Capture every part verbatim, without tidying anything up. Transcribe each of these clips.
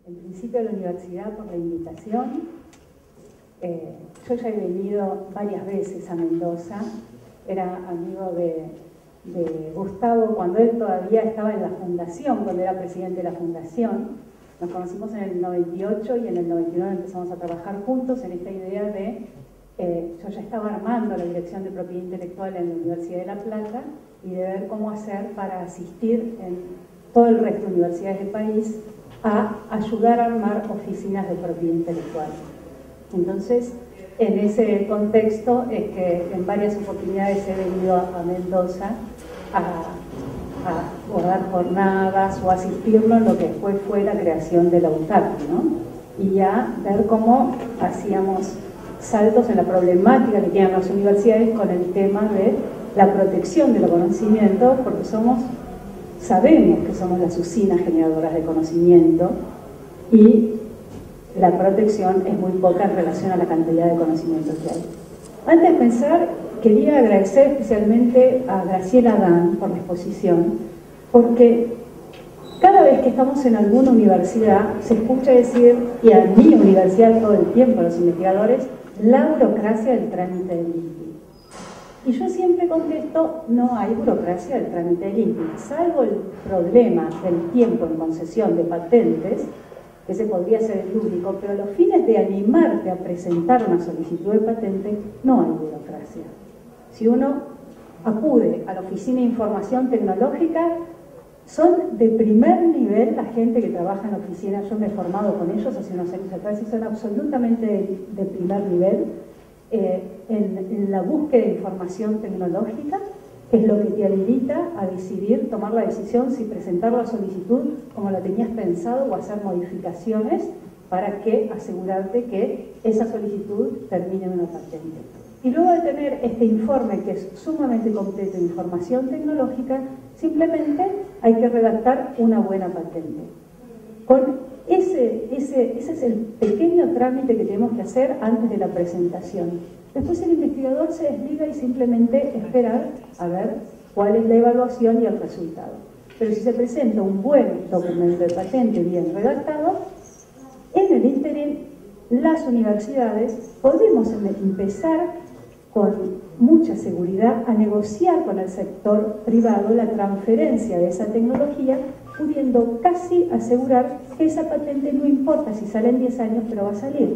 en principio a la universidad por la invitación. Eh, yo ya he venido varias veces a Mendoza, era amigo de, de Gustavo cuando él todavía estaba en la fundación, cuando era presidente de la fundación. Nos conocimos en el noventa y ocho y en el noventa y nueve empezamos a trabajar juntos en esta idea de, eh, yo ya estaba armando la dirección de propiedad intelectual en la Universidad de La Plata y de ver cómo hacer para asistir en todo el resto de universidades del país a ayudar a armar oficinas de propiedad intelectual. Entonces, en ese contexto es que en varias oportunidades he venido a Mendoza a a dar jornadas o asistirlo en lo que después fue la creación de la U T A C, ¿no? Y ya ver cómo hacíamos saltos en la problemática que tienen las universidades con el tema de la protección de los conocimientos, porque somos, sabemos que somos las usinas generadoras de conocimiento y la protección es muy poca en relación a la cantidad de conocimientos que hay. Antes de pensar, quería agradecer especialmente a Graciela Dan por la exposición, porque cada vez que estamos en alguna universidad se escucha decir, y a mi universidad todo el tiempo, a los investigadores, la burocracia del trámite del I N P I. Y yo siempre contesto, no hay burocracia del trámite del I N P I, salvo el problema del tiempo en concesión de patentes, que se podría hacer el público, pero a los fines de animarte a presentar una solicitud de patente, no hay burocracia. Si uno acude a la Oficina de Información Tecnológica, son de primer nivel la gente que trabaja en la oficina. Yo me he formado con ellos hace unos años atrás y son absolutamente de, de primer nivel eh, en, en la búsqueda de información tecnológica, que es lo que te habilita a decidir, tomar la decisión si presentar la solicitud como la tenías pensado o hacer modificaciones para que asegurarte que esa solicitud termine en una patente. Y luego de tener este informe que es sumamente completo de información tecnológica, simplemente hay que redactar una buena patente. Con ese, ese, ese es el pequeño trámite que tenemos que hacer antes de la presentación. Después el investigador se desliga y simplemente esperar a ver cuál es la evaluación y el resultado. Pero si se presenta un buen documento de patente bien redactado, en el ínterin las universidades podemos empezar con mucha seguridad a negociar con el sector privado la transferencia de esa tecnología, pudiendo casi asegurar que esa patente no importa si sale en diez años, pero va a salir.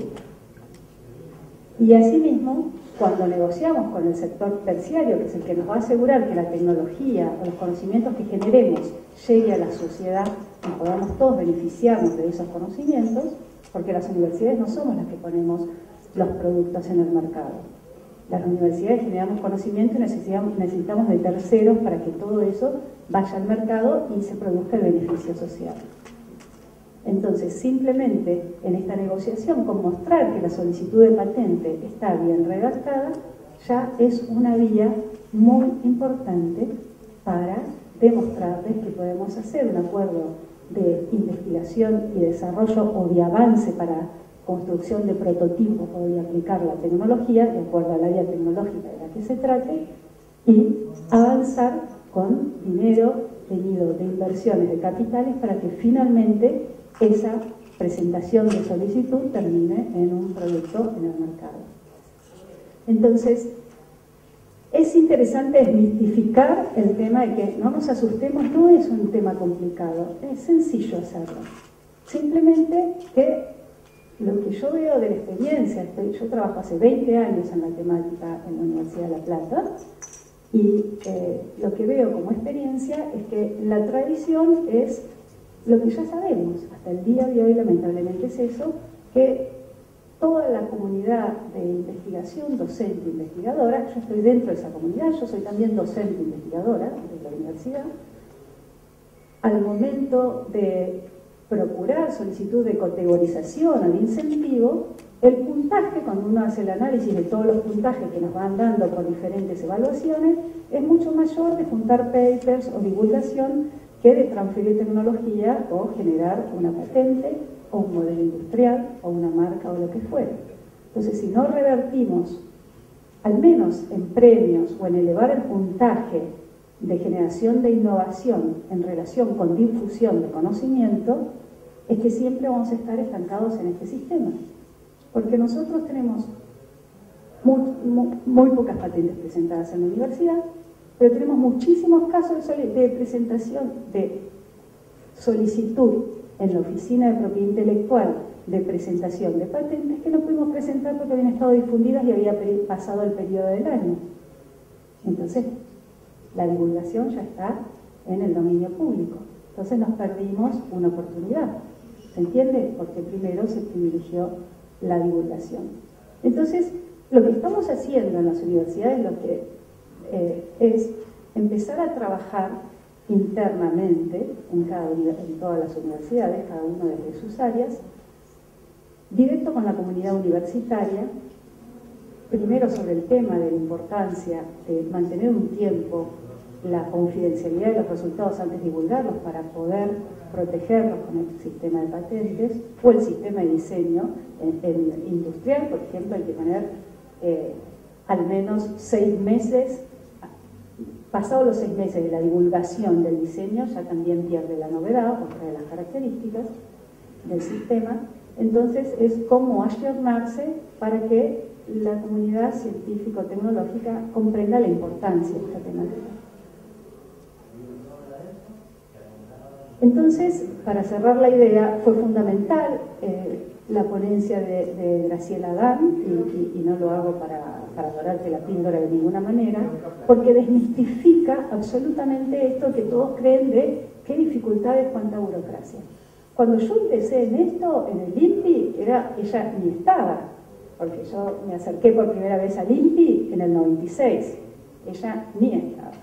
Y asimismo, cuando negociamos con el sector terciario, que es el que nos va a asegurar que la tecnología o los conocimientos que generemos llegue a la sociedad y podamos todos beneficiarnos de esos conocimientos, porque las universidades no somos las que ponemos los productos en el mercado. Las universidades generamos conocimiento y necesitamos, necesitamos de terceros para que todo eso vaya al mercado y se produzca el beneficio social. Entonces, simplemente en esta negociación, con mostrar que la solicitud de patente está bien redactada, ya es una vía muy importante para demostrarles que podemos hacer un acuerdo de investigación y desarrollo o de avance para construcción de prototipos o de aplicar la tecnología de acuerdo al área tecnológica de la que se trate y avanzar con dinero tenido de inversiones de capitales para que finalmente esa presentación de solicitud termine en un producto en el mercado. Entonces, es interesante desmitificar el tema de que no nos asustemos, no es un tema complicado, es sencillo hacerlo. Simplemente que lo que yo veo de la experiencia, yo trabajo hace veinte años en la temática en la Universidad de La Plata, y eh, lo que veo como experiencia es que la tradición es lo que ya sabemos, hasta el día de hoy lamentablemente es eso, que toda la comunidad de investigación, docente investigadora, yo estoy dentro de esa comunidad, yo soy también docente investigadora de la universidad, al momento de procurar solicitud de categorización o de incentivo, el puntaje, cuando uno hace el análisis de todos los puntajes que nos van dando por diferentes evaluaciones, es mucho mayor de juntar papers o divulgación que de transferir tecnología o generar una patente o un modelo industrial o una marca o lo que fuera. Entonces, si no revertimos, al menos en premios o en elevar el puntaje de generación de innovación en relación con difusión de conocimiento, es que siempre vamos a estar estancados en este sistema, porque nosotros tenemos muy, muy, muy pocas patentes presentadas en la universidad, pero tenemos muchísimos casos de, de presentación de solicitud en la Oficina de Propiedad Intelectual de presentación de patentes que no pudimos presentar porque habían estado difundidas y había pasado el periodo del año. Entonces, la divulgación ya está en el dominio público. Entonces nos perdimos una oportunidad. ¿Se entiende? Porque primero se privilegió la divulgación. Entonces, lo que estamos haciendo en las universidades lo que, eh, es empezar a trabajar internamente en, cada, en todas las universidades, cada una de sus áreas, directo con la comunidad universitaria, primero sobre el tema de la importancia de mantener un tiempo la confidencialidad de los resultados antes de divulgarlos para poder protegerlos con el sistema de patentes o el sistema de diseño en, en industrial. Por ejemplo, hay que poner eh, al menos seis meses, pasados los seis meses de la divulgación del diseño, ya también pierde la novedad, otra de las características del sistema. Entonces es cómo ayornarse para que la comunidad científico-tecnológica comprenda la importancia de esta temática. Entonces, para cerrar la idea, fue fundamental eh, la ponencia de, de Graciela Adán, y, y, y no lo hago para, para dorarte la píldora de ninguna manera, porque desmistifica absolutamente esto que todos creen de qué dificultades, cuánta burocracia. Cuando yo empecé en esto, en el INPI, era, ella ni estaba, porque yo me acerqué por primera vez al INPI en el noventa y seis, ella ni estaba.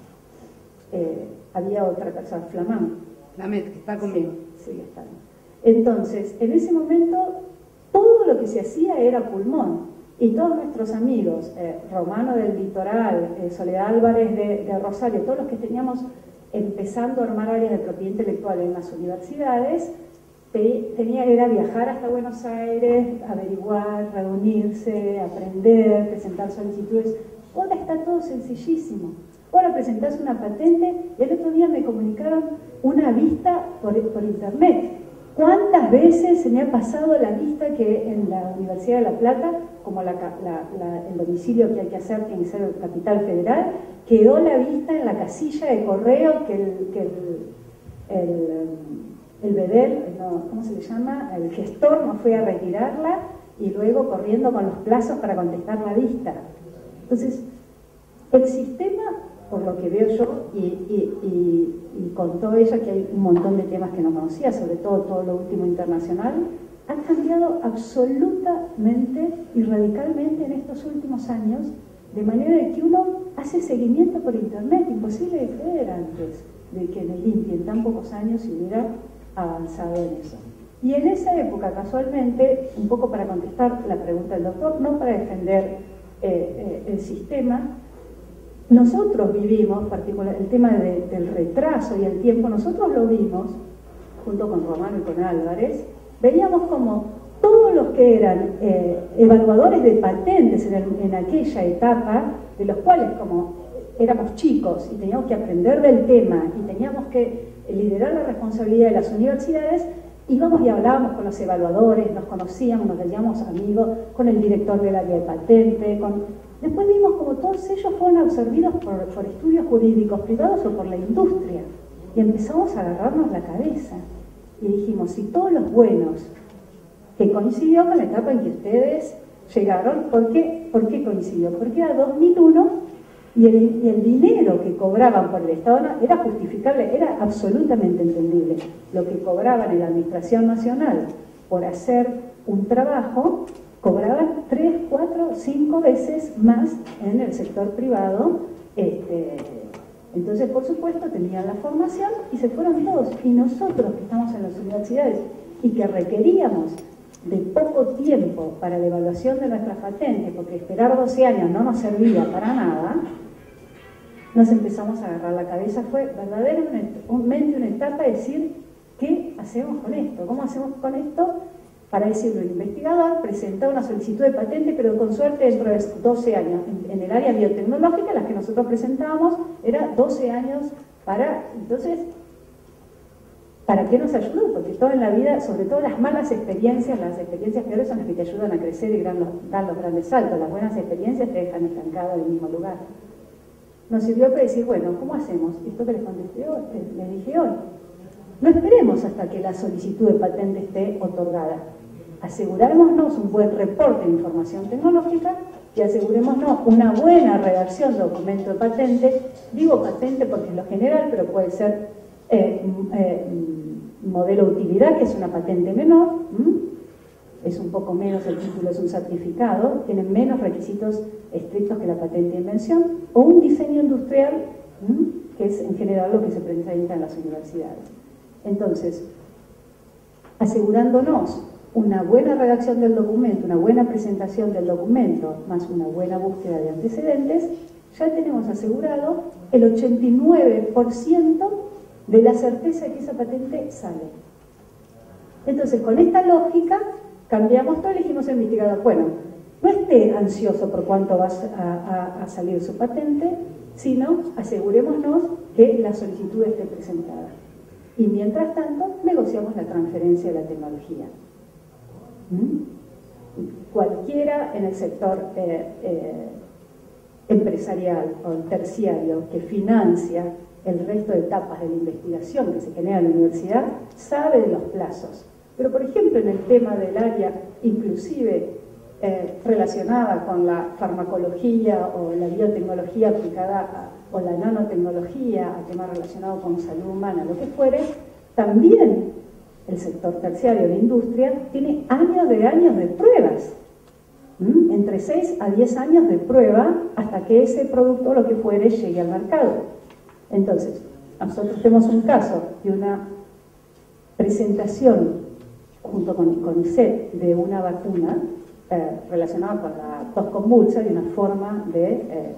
Eh, había otra persona, Flamán. Flamet, que está conmigo. Sí, sí, está. Entonces, en ese momento, todo lo que se hacía era pulmón. Y todos nuestros amigos, eh, Romano del Litoral, eh, Soledad Álvarez de, de Rosario, todos los que teníamos empezando a armar áreas de propiedad intelectual en las universidades, te, tenía era viajar hasta Buenos Aires, averiguar, reunirse, aprender, presentar solicitudes. Ahora está todo sencillísimo. Ahora presentás una patente y el otro día me comunicaron una vista por, por internet. ¿Cuántas veces se me ha pasado la vista que en la Universidad de La Plata, como la, la, la, el domicilio que hay que hacer tiene que ser Capital Federal, quedó la vista en la casilla de correo que el, que el, el, el bedel, no, ¿cómo se le llama? El gestor no fue a retirarla y luego corriendo con los plazos para contestar la vista. Entonces, el sistema, por lo que veo yo, y, y, y, y contó ella que hay un montón de temas que no conocía, sobre todo todo lo último internacional, ha cambiado absolutamente y radicalmente en estos últimos años, de manera de que uno hace seguimiento por internet, imposible de creer antes de que en el INPI en tan pocos años se hubiera avanzado en eso. Y en esa época, casualmente, un poco para contestar la pregunta del doctor, no para defender eh, eh, el sistema, nosotros vivimos, particular, el tema de, del retraso y el tiempo, nosotros lo vimos, junto con Romano y con Álvarez, veíamos como todos los que eran eh, evaluadores de patentes en, el, en aquella etapa, de los cuales como éramos chicos y teníamos que aprender del tema y teníamos que liderar la responsabilidad de las universidades, íbamos y hablábamos con los evaluadores, nos conocíamos, nos hacíamos amigos, con el director del área de patente, con... Después vimos como todos ellos fueron absorbidos por, por estudios jurídicos privados o por la industria. Y empezamos a agarrarnos la cabeza. Y dijimos, si todos los buenos, que coincidió con la etapa en que ustedes llegaron, ¿por qué, ¿por qué coincidió? Porque era dos mil uno y el, y el dinero que cobraban por el Estado era justificable, era absolutamente entendible. Lo que cobraban en la Administración Nacional por hacer un trabajo, cobraban tres, cuatro, cinco veces más en el sector privado. Este, entonces, por supuesto, tenían la formación y se fueron todos. Y nosotros que estamos en las universidades y que requeríamos de poco tiempo para la evaluación de nuestras patentes, porque esperar doce años no nos servía para nada, nos empezamos a agarrar la cabeza. Fue verdaderamente una etapa de decir, ¿qué hacemos con esto? ¿Cómo hacemos con esto? Para decirlo, el investigador presenta una solicitud de patente, pero con suerte dentro de doce años. En, en el área biotecnológica, las que nosotros presentábamos, era doce años para... Entonces, ¿para qué nos ayudó? Porque todo en la vida, sobre todo las malas experiencias, las experiencias peores son las que te ayudan a crecer y dan los, dan los grandes saltos. Las buenas experiencias te dejan estancado en el mismo lugar. Nos sirvió para decir, bueno, ¿cómo hacemos? Esto que les contesté hoy, les dije hoy. No esperemos hasta que la solicitud de patente esté otorgada. Asegurémonos un buen reporte de información tecnológica y asegurémonos una buena redacción de documento de patente. Digo patente porque es lo general, pero puede ser eh, eh, modelo de utilidad, que es una patente menor, ¿m? Es un poco menos, el título es un certificado, tiene menos requisitos estrictos que la patente de invención, o un diseño industrial, ¿m? Que es en general lo que se presenta en las universidades. Entonces, asegurándonos una buena redacción del documento, una buena presentación del documento, más una buena búsqueda de antecedentes, ya tenemos asegurado el ochenta y nueve por ciento de la certeza de que esa patente sale. Entonces, con esta lógica, cambiamos todo y dijimos al investigador, bueno, no esté ansioso por cuánto va a, a, a salir su patente, sino asegurémonos que la solicitud esté presentada. Y mientras tanto, negociamos la transferencia de la tecnología. ¿Mm? Cualquiera en el sector eh, eh, empresarial o terciario que financia el resto de etapas de la investigación que se genera en la universidad sabe de los plazos. Pero, por ejemplo, en el tema del área, inclusive eh, relacionada con la farmacología o la biotecnología aplicada a, o la nanotecnología, a temas relacionados con salud humana, lo que fuere, también el sector terciario de la industria tiene años de años de pruebas. ¿Mm? Entre seis a diez años de prueba hasta que ese producto, lo que fuere, llegue al mercado. Entonces, nosotros tenemos un caso de una presentación junto con CONICET de una vacuna eh, relacionada con la tos convulsa, de una forma de eh,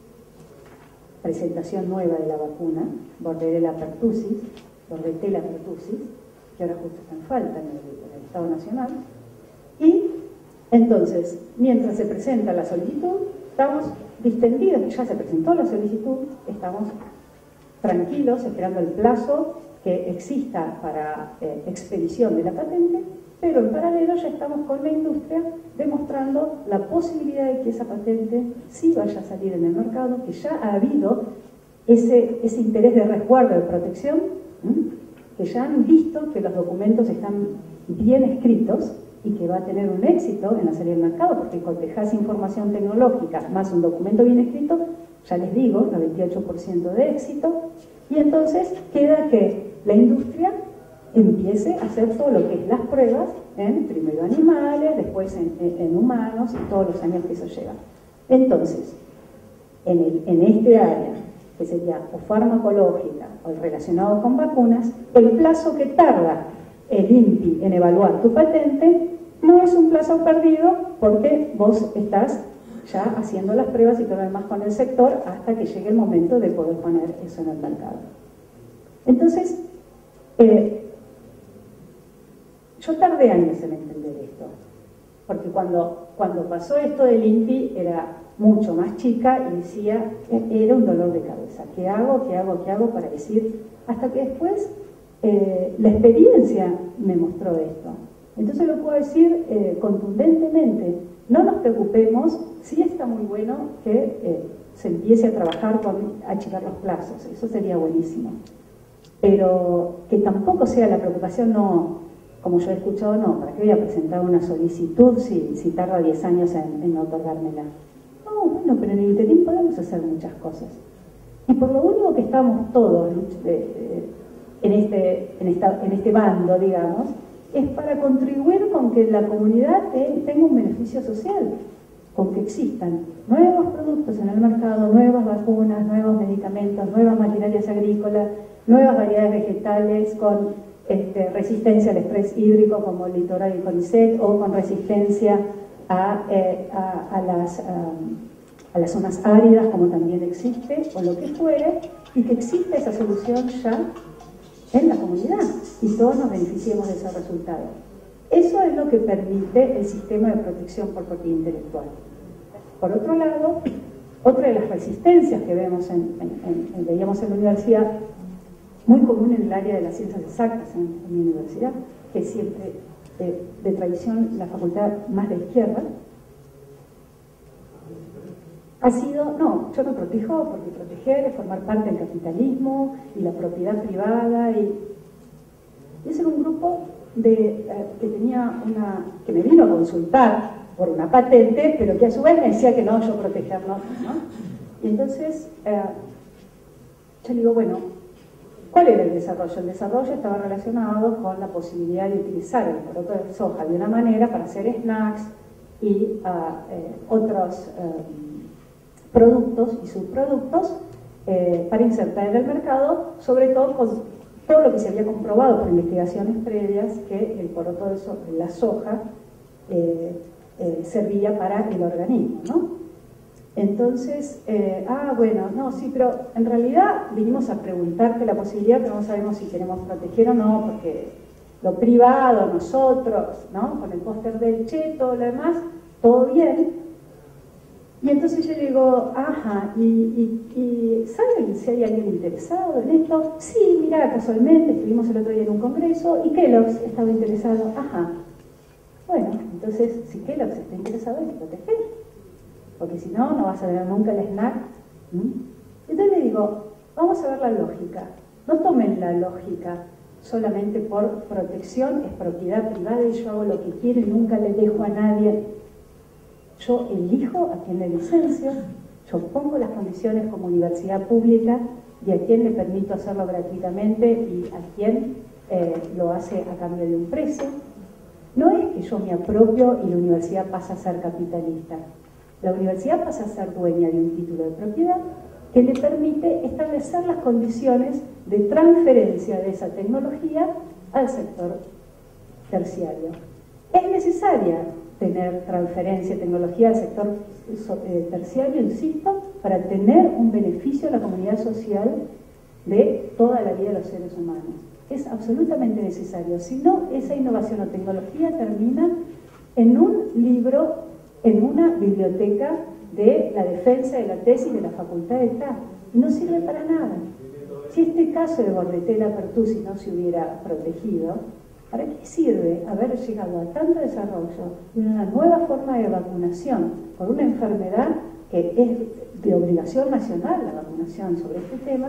presentación nueva de la vacuna, Bordetella pertussis, Bordetella pertussis, que ahora justo está en falta en el, en el Estado Nacional. Y entonces, mientras se presenta la solicitud, estamos distendidos, ya se presentó la solicitud, estamos tranquilos, esperando el plazo que exista para eh, expedición de la patente, pero en paralelo ya estamos con la industria demostrando la posibilidad de que esa patente sí vaya a salir en el mercado, que ya ha habido ese, ese interés de resguardo, de protección, ¿m? Que ya han visto que los documentos están bien escritos y que va a tener un éxito en la salida del mercado, porque cuando dejas información tecnológica más un documento bien escrito, ya les digo, noventa y ocho por ciento de éxito, y entonces queda que la industria empiece a hacer todo lo que es las pruebas en primero animales, después en, en, en humanos y todos los años que eso lleva. Entonces, en, el, en este área, que sería o farmacológica o relacionado con vacunas, el plazo que tarda el INPI en evaluar tu patente no es un plazo perdido porque vos estás ya haciendo las pruebas y todo lo demás con el sector hasta que llegue el momento de poder poner eso en el mercado. Entonces, eh, yo tardé años en entender esto, porque cuando, cuando pasó esto del INPI era mucho más chica y decía, era un dolor de cabeza, ¿qué hago? ¿Qué hago? ¿Qué hago? Para decir, hasta que después eh, la experiencia me mostró esto. Entonces lo puedo decir eh, contundentemente, no nos preocupemos, sí está muy bueno que eh, se empiece a trabajar con achicar los plazos, eso sería buenísimo. Pero que tampoco sea la preocupación, no, como yo he escuchado, no, ¿para qué voy a presentar una solicitud si, si tarda diez años en, en otorgármela? No, bueno, pero en el interín podemos hacer muchas cosas. Y por lo único que estamos todos eh, en, este, en, esta, en este bando, digamos, es para contribuir con que la comunidad eh, tenga un beneficio social, con que existan nuevos productos en el mercado, nuevas vacunas, nuevos medicamentos, nuevas maquinarias agrícolas, nuevas variedades vegetales con este, resistencia al estrés hídrico como el litoral y CONICET, o con resistencia a, eh, a, a, las, a, a las zonas áridas como también existe, o lo que fuere, y que existe esa solución ya en la comunidad y todos nos beneficiemos de ese resultado. Eso es lo que permite el sistema de protección por propiedad intelectual. Por otro lado, otra de las resistencias que vemos en, en, en, veíamos en la universidad muy común en el área de las ciencias exactas en, en mi universidad, que es siempre de, de tradición la facultad más de izquierda, ha sido, no, yo no protejo, porque proteger es formar parte del capitalismo y la propiedad privada, y, y ese era un grupo de, eh, que tenía una, que me vino a consultar por una patente, pero que a su vez me decía que no, yo protegerlo, ¿no? Y entonces, eh, yo le digo, bueno, ¿cuál era el desarrollo? El desarrollo estaba relacionado con la posibilidad de utilizar el poroto de soja de una manera para hacer snacks y uh, eh, otros eh, productos y subproductos eh, para insertar en el mercado, sobre todo con todo lo que se había comprobado por investigaciones previas, que el poroto de soja, la soja, eh, eh, servía para el organismo, ¿no? Entonces, eh, ah, bueno, no, sí, pero en realidad vinimos a preguntarte la posibilidad, pero no sabemos si queremos proteger o no, porque lo privado, nosotros, ¿no? Con el póster del Che, todo lo demás, todo bien. Y entonces yo le digo, ajá, ¿y, y, y saben si hay alguien interesado en esto? Sí, mira, casualmente estuvimos el otro día en un congreso y Kellogg's estaba interesado, ajá. Bueno, entonces, si Kellogg's está interesado en proteger, porque si no, no vas a tener nunca el snack. ¿Mm? Entonces le digo, vamos a ver la lógica. No tomen la lógica solamente por protección, es propiedad privada y yo hago lo que quiero y nunca le dejo a nadie. Yo elijo a quién le licencio, yo pongo las condiciones como universidad pública y a quién le permito hacerlo gratuitamente y a quién eh, lo hace a cambio de un precio. No es que yo me apropio y la universidad pasa a ser capitalista. La universidad pasa a ser dueña de un título de propiedad que le permite establecer las condiciones de transferencia de esa tecnología al sector terciario. Es necesaria tener transferencia de tecnología al sector terciario, insisto, para tener un beneficio a la comunidad social de toda la vida de los seres humanos. Es absolutamente necesario. Si no, esa innovación o tecnología termina en un libro, en una biblioteca de la defensa de la tesis de la Facultad de T A. Y no sirve para nada. Si este caso de Bordetella Pertusi no se hubiera protegido, ¿para qué sirve haber llegado a tanto desarrollo de una nueva forma de vacunación por una enfermedad que es de obligación nacional, la vacunación sobre este tema,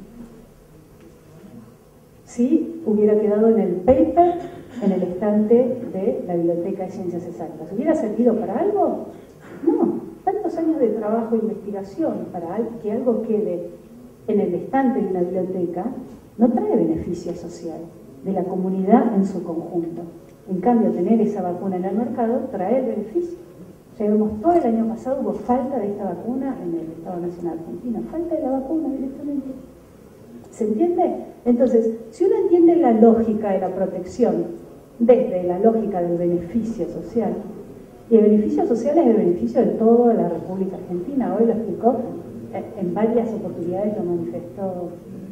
si hubiera quedado en el paper, en el estante de la Biblioteca de Ciencias Exactas? ¿Hubiera servido para algo? No. Tantos años de trabajo e investigación para que algo quede en el estante de una biblioteca no trae beneficio social de la comunidad en su conjunto. En cambio, tener esa vacuna en el mercado trae el beneficio. Ya vemos, todo el año pasado hubo falta de esta vacuna en el Estado Nacional Argentino, falta de la vacuna directamente. ¿Se entiende? Entonces, si uno entiende la lógica de la protección desde la lógica del beneficio social, y el beneficio social es el beneficio de toda la República Argentina, hoy lo explicó, en varias oportunidades lo manifestó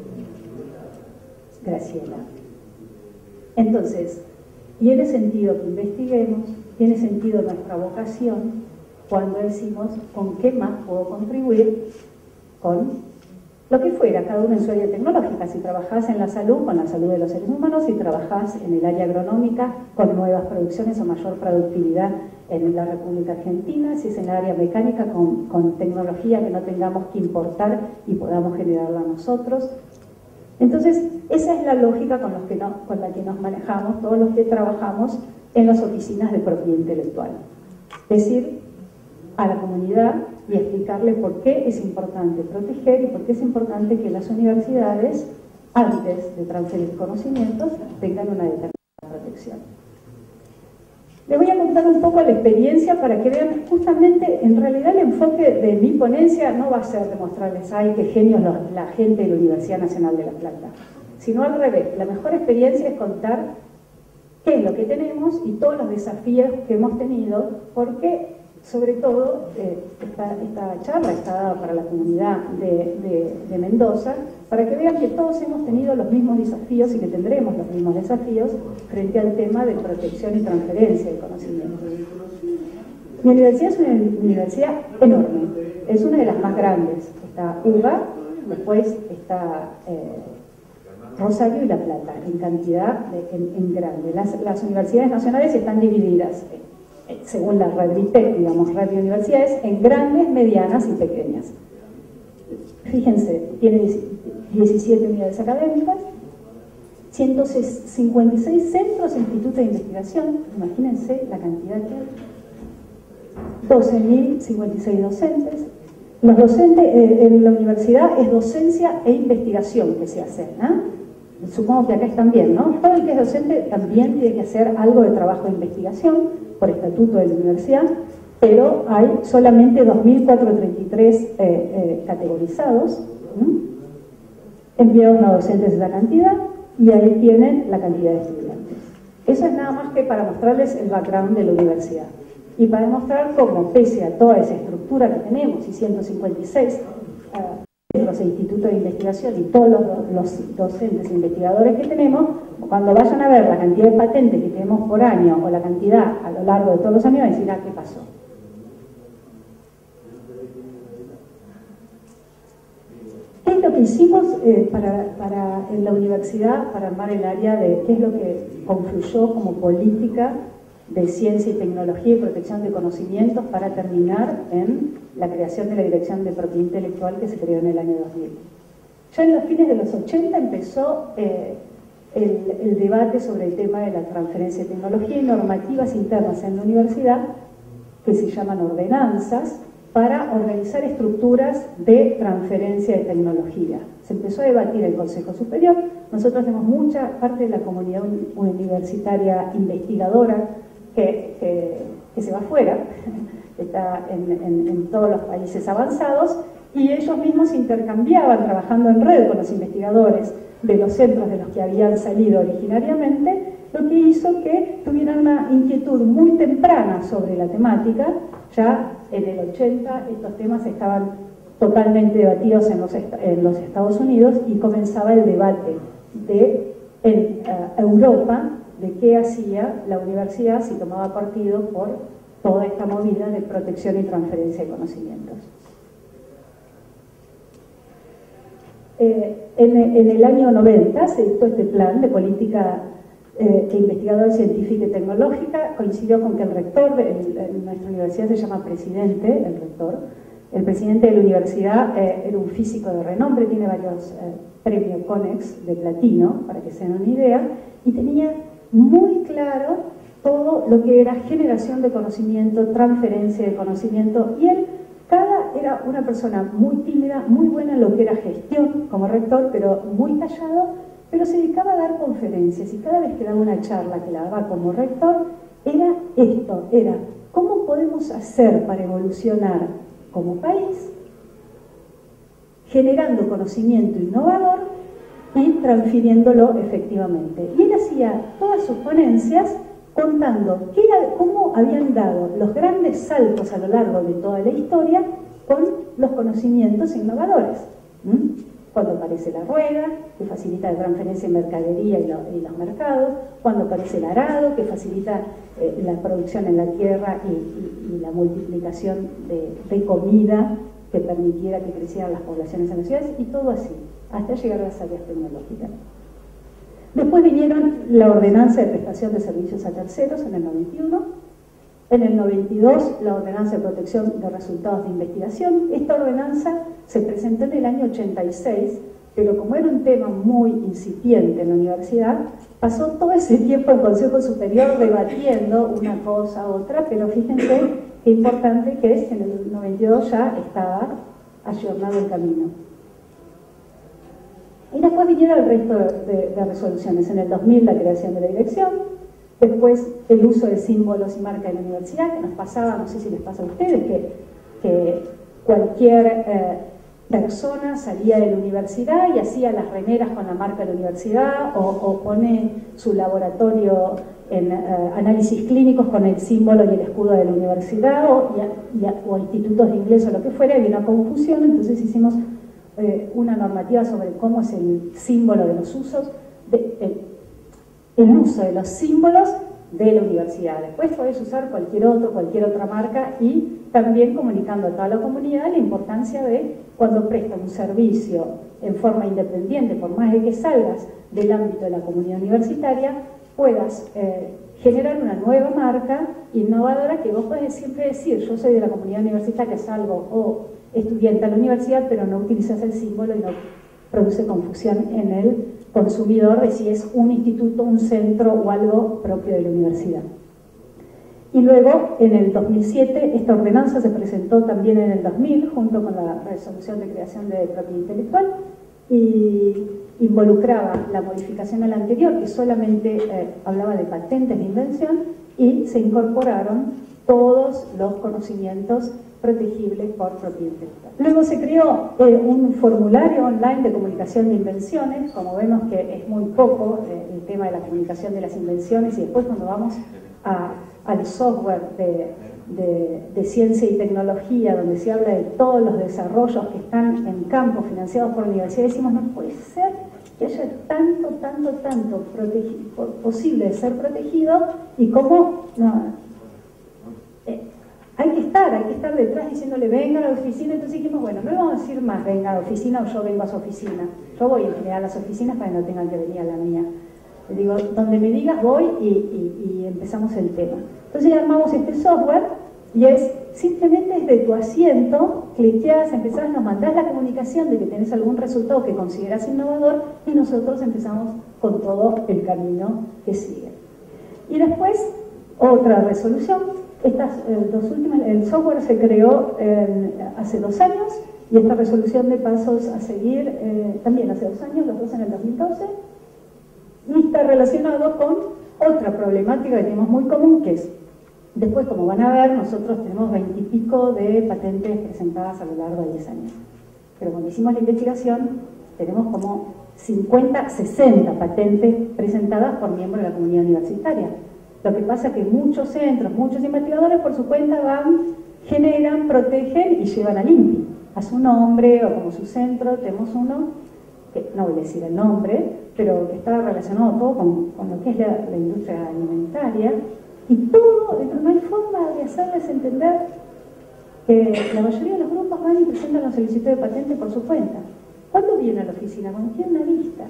Graciela. Entonces, tiene sentido que investiguemos, tiene sentido nuestra vocación cuando decimos con qué más puedo contribuir con lo que fuera, cada uno en su área tecnológica. Si trabajás en la salud, con la salud de los seres humanos, si trabajás en el área agronómica, con nuevas producciones o mayor productividad en la República Argentina, si es en el área mecánica, con, con tecnología que no tengamos que importar y podamos generarla nosotros. Entonces, esa es la lógica con, los que no, con la que nos manejamos todos los que trabajamos en las oficinas de propiedad intelectual. Es decir, a la comunidad y explicarle por qué es importante proteger y por qué es importante que las universidades, antes de transferir conocimientos, tengan una determinada protección. Les voy a contar un poco la experiencia para que vean justamente, en realidad el enfoque de mi ponencia no va a ser demostrarles, ay, qué genios los, la gente de la Universidad Nacional de La Plata, sino al revés. La mejor experiencia es contar qué es lo que tenemos y todos los desafíos que hemos tenido, porque sobre todo eh, esta, esta charla está dada para la comunidad de, de, de Mendoza, para que vean que todos hemos tenido los mismos desafíos y que tendremos los mismos desafíos frente al tema de protección y transferencia de conocimiento. Mi universidad es una universidad enorme, es una de las más grandes. Está U B A, después está eh, Rosario y La Plata, en cantidad, de, en, en grande. Las, las universidades nacionales están divididas, eh, según la red RITEC, digamos, red de universidades, en grandes, medianas y pequeñas. Fíjense, tiene diecisiete unidades académicas, ciento cincuenta y seis centros e institutos de investigación, imagínense la cantidad que hay, doce mil cincuenta y seis docentes. Los docentes eh, en la universidad es docencia e investigación que se hacen, ¿no? Supongo que acá están bien, ¿no? Todo el que es docente también tiene que hacer algo de trabajo de investigación por estatuto de la universidad, pero hay solamente dos mil cuatrocientos treinta y tres eh, eh, categorizados, ¿no? Empleados no docentes esa cantidad, y ahí tienen la cantidad de estudiantes. Eso es nada más que para mostrarles el background de la universidad. Y para demostrar cómo, pese a toda esa estructura que tenemos, y ciento cincuenta y seis uh, centros e institutos de investigación y todos los, los docentes e investigadores que tenemos, cuando vayan a ver la cantidad de patentes que tenemos por año o la cantidad a lo largo de todos los años, van a decir, ah, ¿qué pasó? ¿Qué es lo que hicimos eh, para, para, en la universidad para armar el área de qué es lo que confluyó como política de ciencia y tecnología y protección de conocimientos para terminar en la creación de la Dirección de Propiedad Intelectual que se creó en el año dos mil? Ya en los fines de los ochenta empezó eh, el, el debate sobre el tema de la transferencia de tecnología y normativas internas en la universidad que se llaman ordenanzas, para organizar estructuras de transferencia de tecnología. Se empezó a debatir en el Consejo Superior. Nosotros tenemos mucha parte de la comunidad universitaria investigadora que, que, que se va afuera, está en, en, en todos los países avanzados, y ellos mismos intercambiaban, trabajando en red con los investigadores de los centros de los que habían salido originariamente, lo que hizo que tuvieran una inquietud muy temprana sobre la temática. Ya en el ochenta estos temas estaban totalmente debatidos en los, en los Estados Unidos y comenzaba el debate de, en uh, Europa de qué hacía la universidad si tomaba partido por toda esta movida de protección y transferencia de conocimientos. Eh, en, en el año noventa se dictó este plan de política Eh, de investigadora científica y tecnológica. Coincidió con que el rector de el, en nuestra universidad se llama presidente, el rector. El presidente de la universidad eh, era un físico de renombre, tiene varios eh, premios CONEX de platino, para que se den una idea, y tenía muy claro todo lo que era generación de conocimiento, transferencia de conocimiento, y él cada, era una persona muy tímida, muy buena en lo que era gestión como rector, pero muy callado, pero se dedicaba a dar conferencias, y cada vez que daba una charla que la daba como rector, era esto, era ¿cómo podemos hacer para evolucionar como país generando conocimiento innovador y transfiriéndolo efectivamente? Y él hacía todas sus ponencias contando qué era, cómo habían dado los grandes saltos a lo largo de toda la historia con los conocimientos innovadores. ¿Mm? Cuando aparece la rueda, que facilita la transferencia de mercadería y, lo, y los mercados, cuando aparece el arado, que facilita eh, la producción en la tierra y, y, y la multiplicación de, de comida que permitiera que crecieran las poblaciones en las ciudades, y todo así, hasta llegar a las áreas tecnológicas. Después vinieron la ordenanza de prestación de servicios a terceros en el noventa y uno, en el noventa y dos la ordenanza de protección de resultados de investigación. Esta ordenanza se presentó en el año ochenta y seis, pero como era un tema muy incipiente en la universidad, pasó todo ese tiempo en el Consejo Superior debatiendo una cosa u otra, pero fíjense qué importante que es que en el noventa y dos ya estaba ayornado el camino. Y después vinieron el resto de, de resoluciones. En el dos mil la creación de la dirección, después el uso de símbolos y marcas de la universidad, que nos pasaba, no sé si les pasa a ustedes, que, que cualquier eh, persona salía de la universidad y hacía las remeras con la marca de la universidad, o, o pone su laboratorio en eh, análisis clínicos con el símbolo y el escudo de la universidad, o, y, y, o institutos de inglés o lo que fuera. Había una confusión, entonces hicimos eh, una normativa sobre cómo es el símbolo de los usos, de, el, el uso de los símbolos de la universidad. Después podés usar cualquier otro, cualquier otra marca, y también comunicando a toda la comunidad la importancia de cuando presta un servicio en forma independiente, por más de que salgas del ámbito de la comunidad universitaria, puedas eh, generar una nueva marca innovadora que vos podés siempre decir, yo soy de la comunidad universitaria, salgo o estudiante a la universidad, pero no utilizas el símbolo y no produce confusión en el consumidor de si es un instituto, un centro o algo propio de la universidad. Y luego, en el dos mil siete, esta ordenanza se presentó también en el dos mil, junto con la resolución de creación de propiedad intelectual, y involucraba la modificación a la anterior, que solamente eh, hablaba de patentes de invención, y se incorporaron todos los conocimientos protegibles por propiedad intelectual. Luego se creó eh, un formulario online de comunicación de invenciones, como vemos que es muy poco eh, el tema de la comunicación de las invenciones, y después cuando vamos a, al software de, de, de ciencia y tecnología, donde se habla de todos los desarrollos que están en campo financiados por la universidad, decimos, no puede ser que haya tanto, tanto, tanto posible de ser protegido, y cómo no, eh, hay que estar, hay que estar detrás diciéndole venga a la oficina. Entonces dijimos, bueno, no le vamos a decir más venga a la oficina o yo vengo a su oficina, yo voy en general a las oficinas para que no tengan que venir a la mía. Le digo, donde me digas voy y, y, y empezamos el tema. Entonces ya armamos este software y es simplemente desde tu asiento, cliqueas, empezás, nos mandás la comunicación de que tenés algún resultado que consideras innovador y nosotros empezamos con todo el camino que sigue. Y después, otra resolución. Estas eh, dos últimas, el software se creó eh, hace dos años y esta resolución de pasos a seguir eh, también hace dos años, los dos en el dos mil doce, y está relacionado con otra problemática que tenemos muy común, que es, después como van a ver, nosotros tenemos veintipico de patentes presentadas a lo largo de diez años, pero cuando hicimos la investigación tenemos como cincuenta, sesenta patentes presentadas por miembros de la comunidad universitaria. Lo que pasa es que muchos centros, muchos investigadores por su cuenta van, generan, protegen y llevan al I N P I, a su nombre o como su centro. Tenemos uno, que no voy a decir el nombre, pero que está relacionado todo con, con lo que es la, la industria alimentaria, y todo, no hay forma de hacerles entender que la mayoría de los grupos van y presentan la solicitud de patente por su cuenta. ¿Cuándo viene a la oficina? Cuando tienen una vista.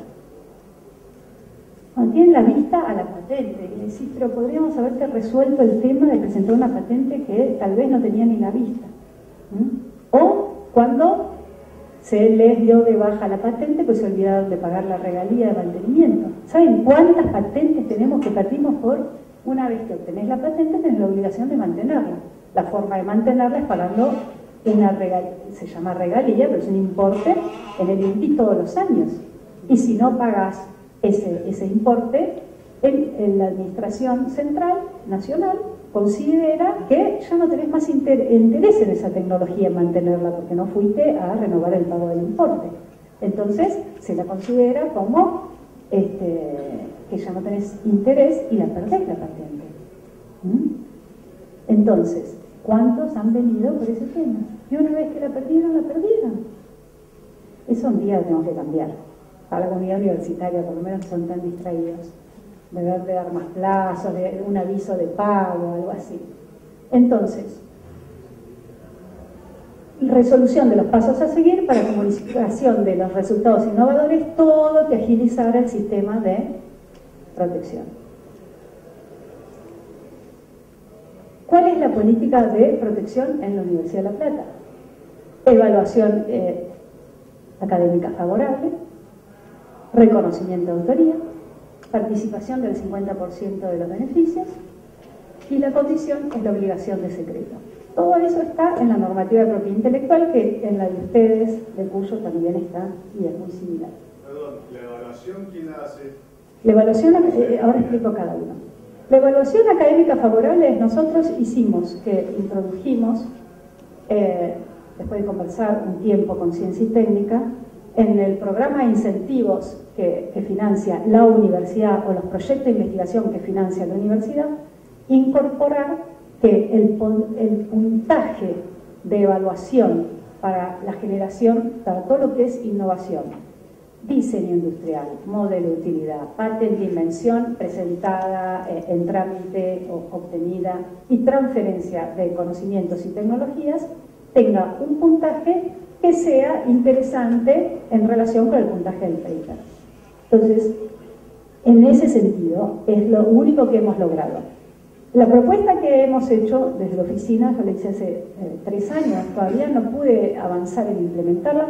Cuando tienen la vista a la patente, y decís, pero podríamos haberte resuelto el tema de presentar una patente que tal vez no tenía ni la vista. ¿Mm? O cuando se les dio de baja la patente, pues se olvidaron de pagar la regalía de mantenimiento. ¿Saben cuántas patentes tenemos que perdimos por una vez que obtenés la patente, tenés la obligación de mantenerla? La forma de mantenerla es pagando una regalía, se llama regalía, pero es un importe en el I N P I todos los años. Y si no pagas Ese, ese importe, el, el, la Administración Central Nacional considera que ya no tenés más inter, interés en esa tecnología, en mantenerla, porque no fuiste a renovar el pago del importe. Entonces se la considera como este, que ya no tenés interés y la perdés la patente. ¿Mm? Entonces, ¿cuántos han venido por ese tema? Y una vez que la perdieron, la perdieron. Eso un día tenemos que cambiar. A la comunidad universitaria, por lo menos, son tan distraídos, deber de dar más plazos, de un aviso de pago, algo así. Entonces, resolución de los pasos a seguir para comunicación de los resultados innovadores, todo que agilizara el sistema de protección. ¿Cuál es la política de protección en la Universidad de La Plata? Evaluación eh, académica favorable, reconocimiento de autoría, participación del cincuenta por ciento de los beneficios, y la condición es la obligación de secreto. Todo eso está en la normativa de propiedad intelectual, que en la de ustedes, de Cuyo, también está y es muy similar. Perdón, ¿la evaluación quién la hace? La evaluación, eh, ahora explico cada uno. La evaluación académica favorable es, nosotros hicimos, que introdujimos, eh, después de conversar un tiempo con Ciencia y Técnica, en el programa de incentivos que, que financia la universidad o los proyectos de investigación que financia la universidad, incorporar que el, el puntaje de evaluación para la generación, para todo lo que es innovación, diseño industrial, modelo de utilidad, patente, invención presentada, eh, en trámite o obtenida y transferencia de conocimientos y tecnologías, tenga un puntaje que sea interesante en relación con el puntaje del paper. Entonces, en ese sentido, es lo único que hemos logrado. La propuesta que hemos hecho desde la oficina, yo la hice hace eh, tres años, todavía no pude avanzar en implementarla,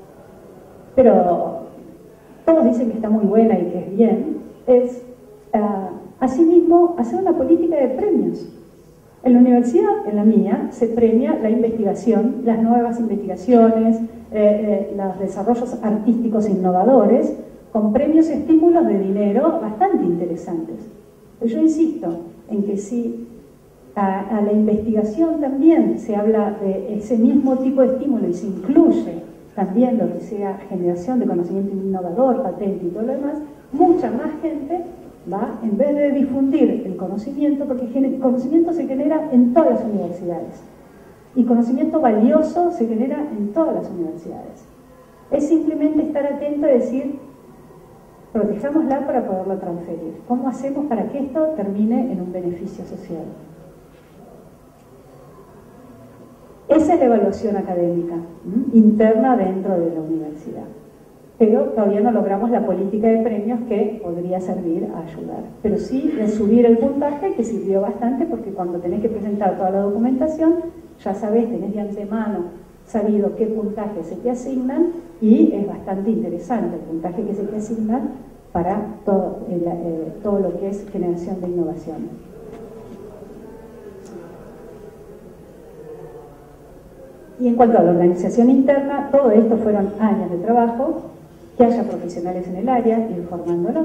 pero todos dicen que está muy buena y que es bien, es uh, asimismo hacer una política de premios. En la universidad, en la mía, se premia la investigación, las nuevas investigaciones, eh, eh, los desarrollos artísticos innovadores, con premios y estímulos de dinero bastante interesantes. Pero yo insisto en que si a, a la investigación también se habla de ese mismo tipo de estímulo y se incluye también lo que sea generación de conocimiento innovador, patente y todo lo demás, mucha más gente va, en vez de difundir el conocimiento, porque el conocimiento se genera en todas las universidades y conocimiento valioso se genera en todas las universidades. Es simplemente estar atento y decir, protejámosla para poderlo transferir. ¿Cómo hacemos para que esto termine en un beneficio social? Esa es la evaluación académica ¿m? interna dentro de la universidad. Pero todavía no logramos la política de premios que podría servir a ayudar. Pero sí de subir el puntaje, que sirvió bastante, porque cuando tenés que presentar toda la documentación, ya sabés, tenés de antemano sabido qué puntaje se te asignan, y es bastante interesante el puntaje que se te asignan para todo, el, eh, todo lo que es generación de innovación. Y en cuanto a la organización interna, todo esto fueron años de trabajo, que haya profesionales en el área, informándolos.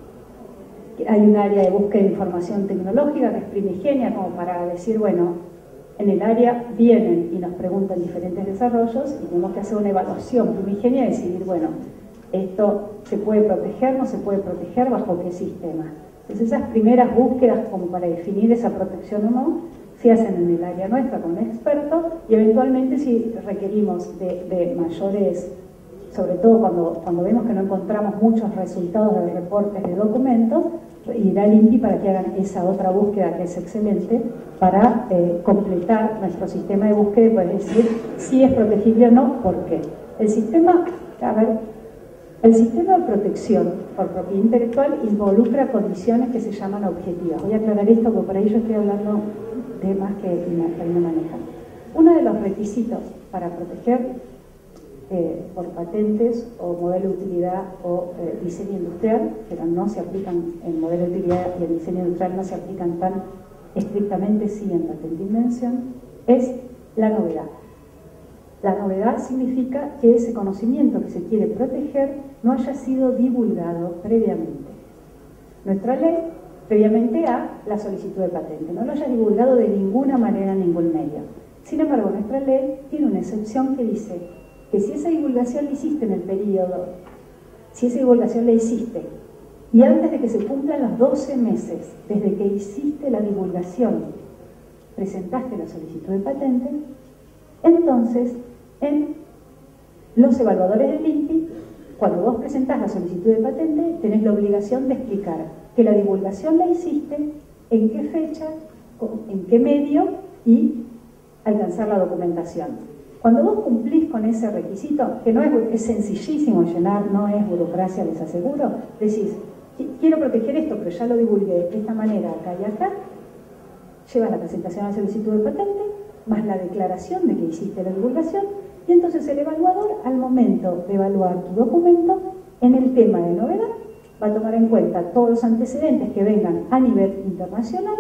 Hay un área de búsqueda de información tecnológica que es primigenia, como para decir, bueno, en el área vienen y nos preguntan diferentes desarrollos y tenemos que hacer una evaluación primigenia y decidir, bueno, esto se puede proteger, no se puede proteger, bajo qué sistema. Entonces esas primeras búsquedas como para definir esa protección o no, se hacen en el área nuestra con un experto, y eventualmente si requerimos de, de mayores, sobre todo cuando, cuando vemos que no encontramos muchos resultados de reportes de documentos, irá al INPI para que hagan esa otra búsqueda que es excelente para eh, completar nuestro sistema de búsqueda y poder decir si es protegible o no, por qué. El sistema, a ver, el sistema de protección por propiedad intelectual involucra condiciones que se llaman objetivas. Voy a aclarar esto porque por ahí yo estoy hablando de temas que no manejan. Uno de los requisitos para proteger Eh, por patentes o modelo de utilidad o eh, diseño industrial, pero no se aplican en modelo de utilidad y en diseño industrial no se aplican tan estrictamente, sí en patente e invención, es la novedad. La novedad significa que ese conocimiento que se quiere proteger no haya sido divulgado previamente. Nuestra ley, previamente a la solicitud de patente, no lo haya divulgado de ninguna manera en ningún medio. Sin embargo, nuestra ley tiene una excepción que dice que si esa divulgación la hiciste en el periodo, si esa divulgación la hiciste, y antes de que se cumplan los doce meses desde que hiciste la divulgación, presentaste la solicitud de patente, entonces en los evaluadores del INPI, cuando vos presentás la solicitud de patente, tenés la obligación de explicar que la divulgación la hiciste, en qué fecha, en qué medio y alcanzar la documentación. Cuando vos cumplís con ese requisito, que no es, es sencillísimo llenar, no es burocracia, les aseguro, decís, quiero proteger esto, pero ya lo divulgué de esta manera, acá y acá, llevas la presentación a la solicitud de patente, más la declaración de que hiciste la divulgación, y entonces el evaluador, al momento de evaluar tu documento, en el tema de novedad, va a tomar en cuenta todos los antecedentes que vengan a nivel internacional,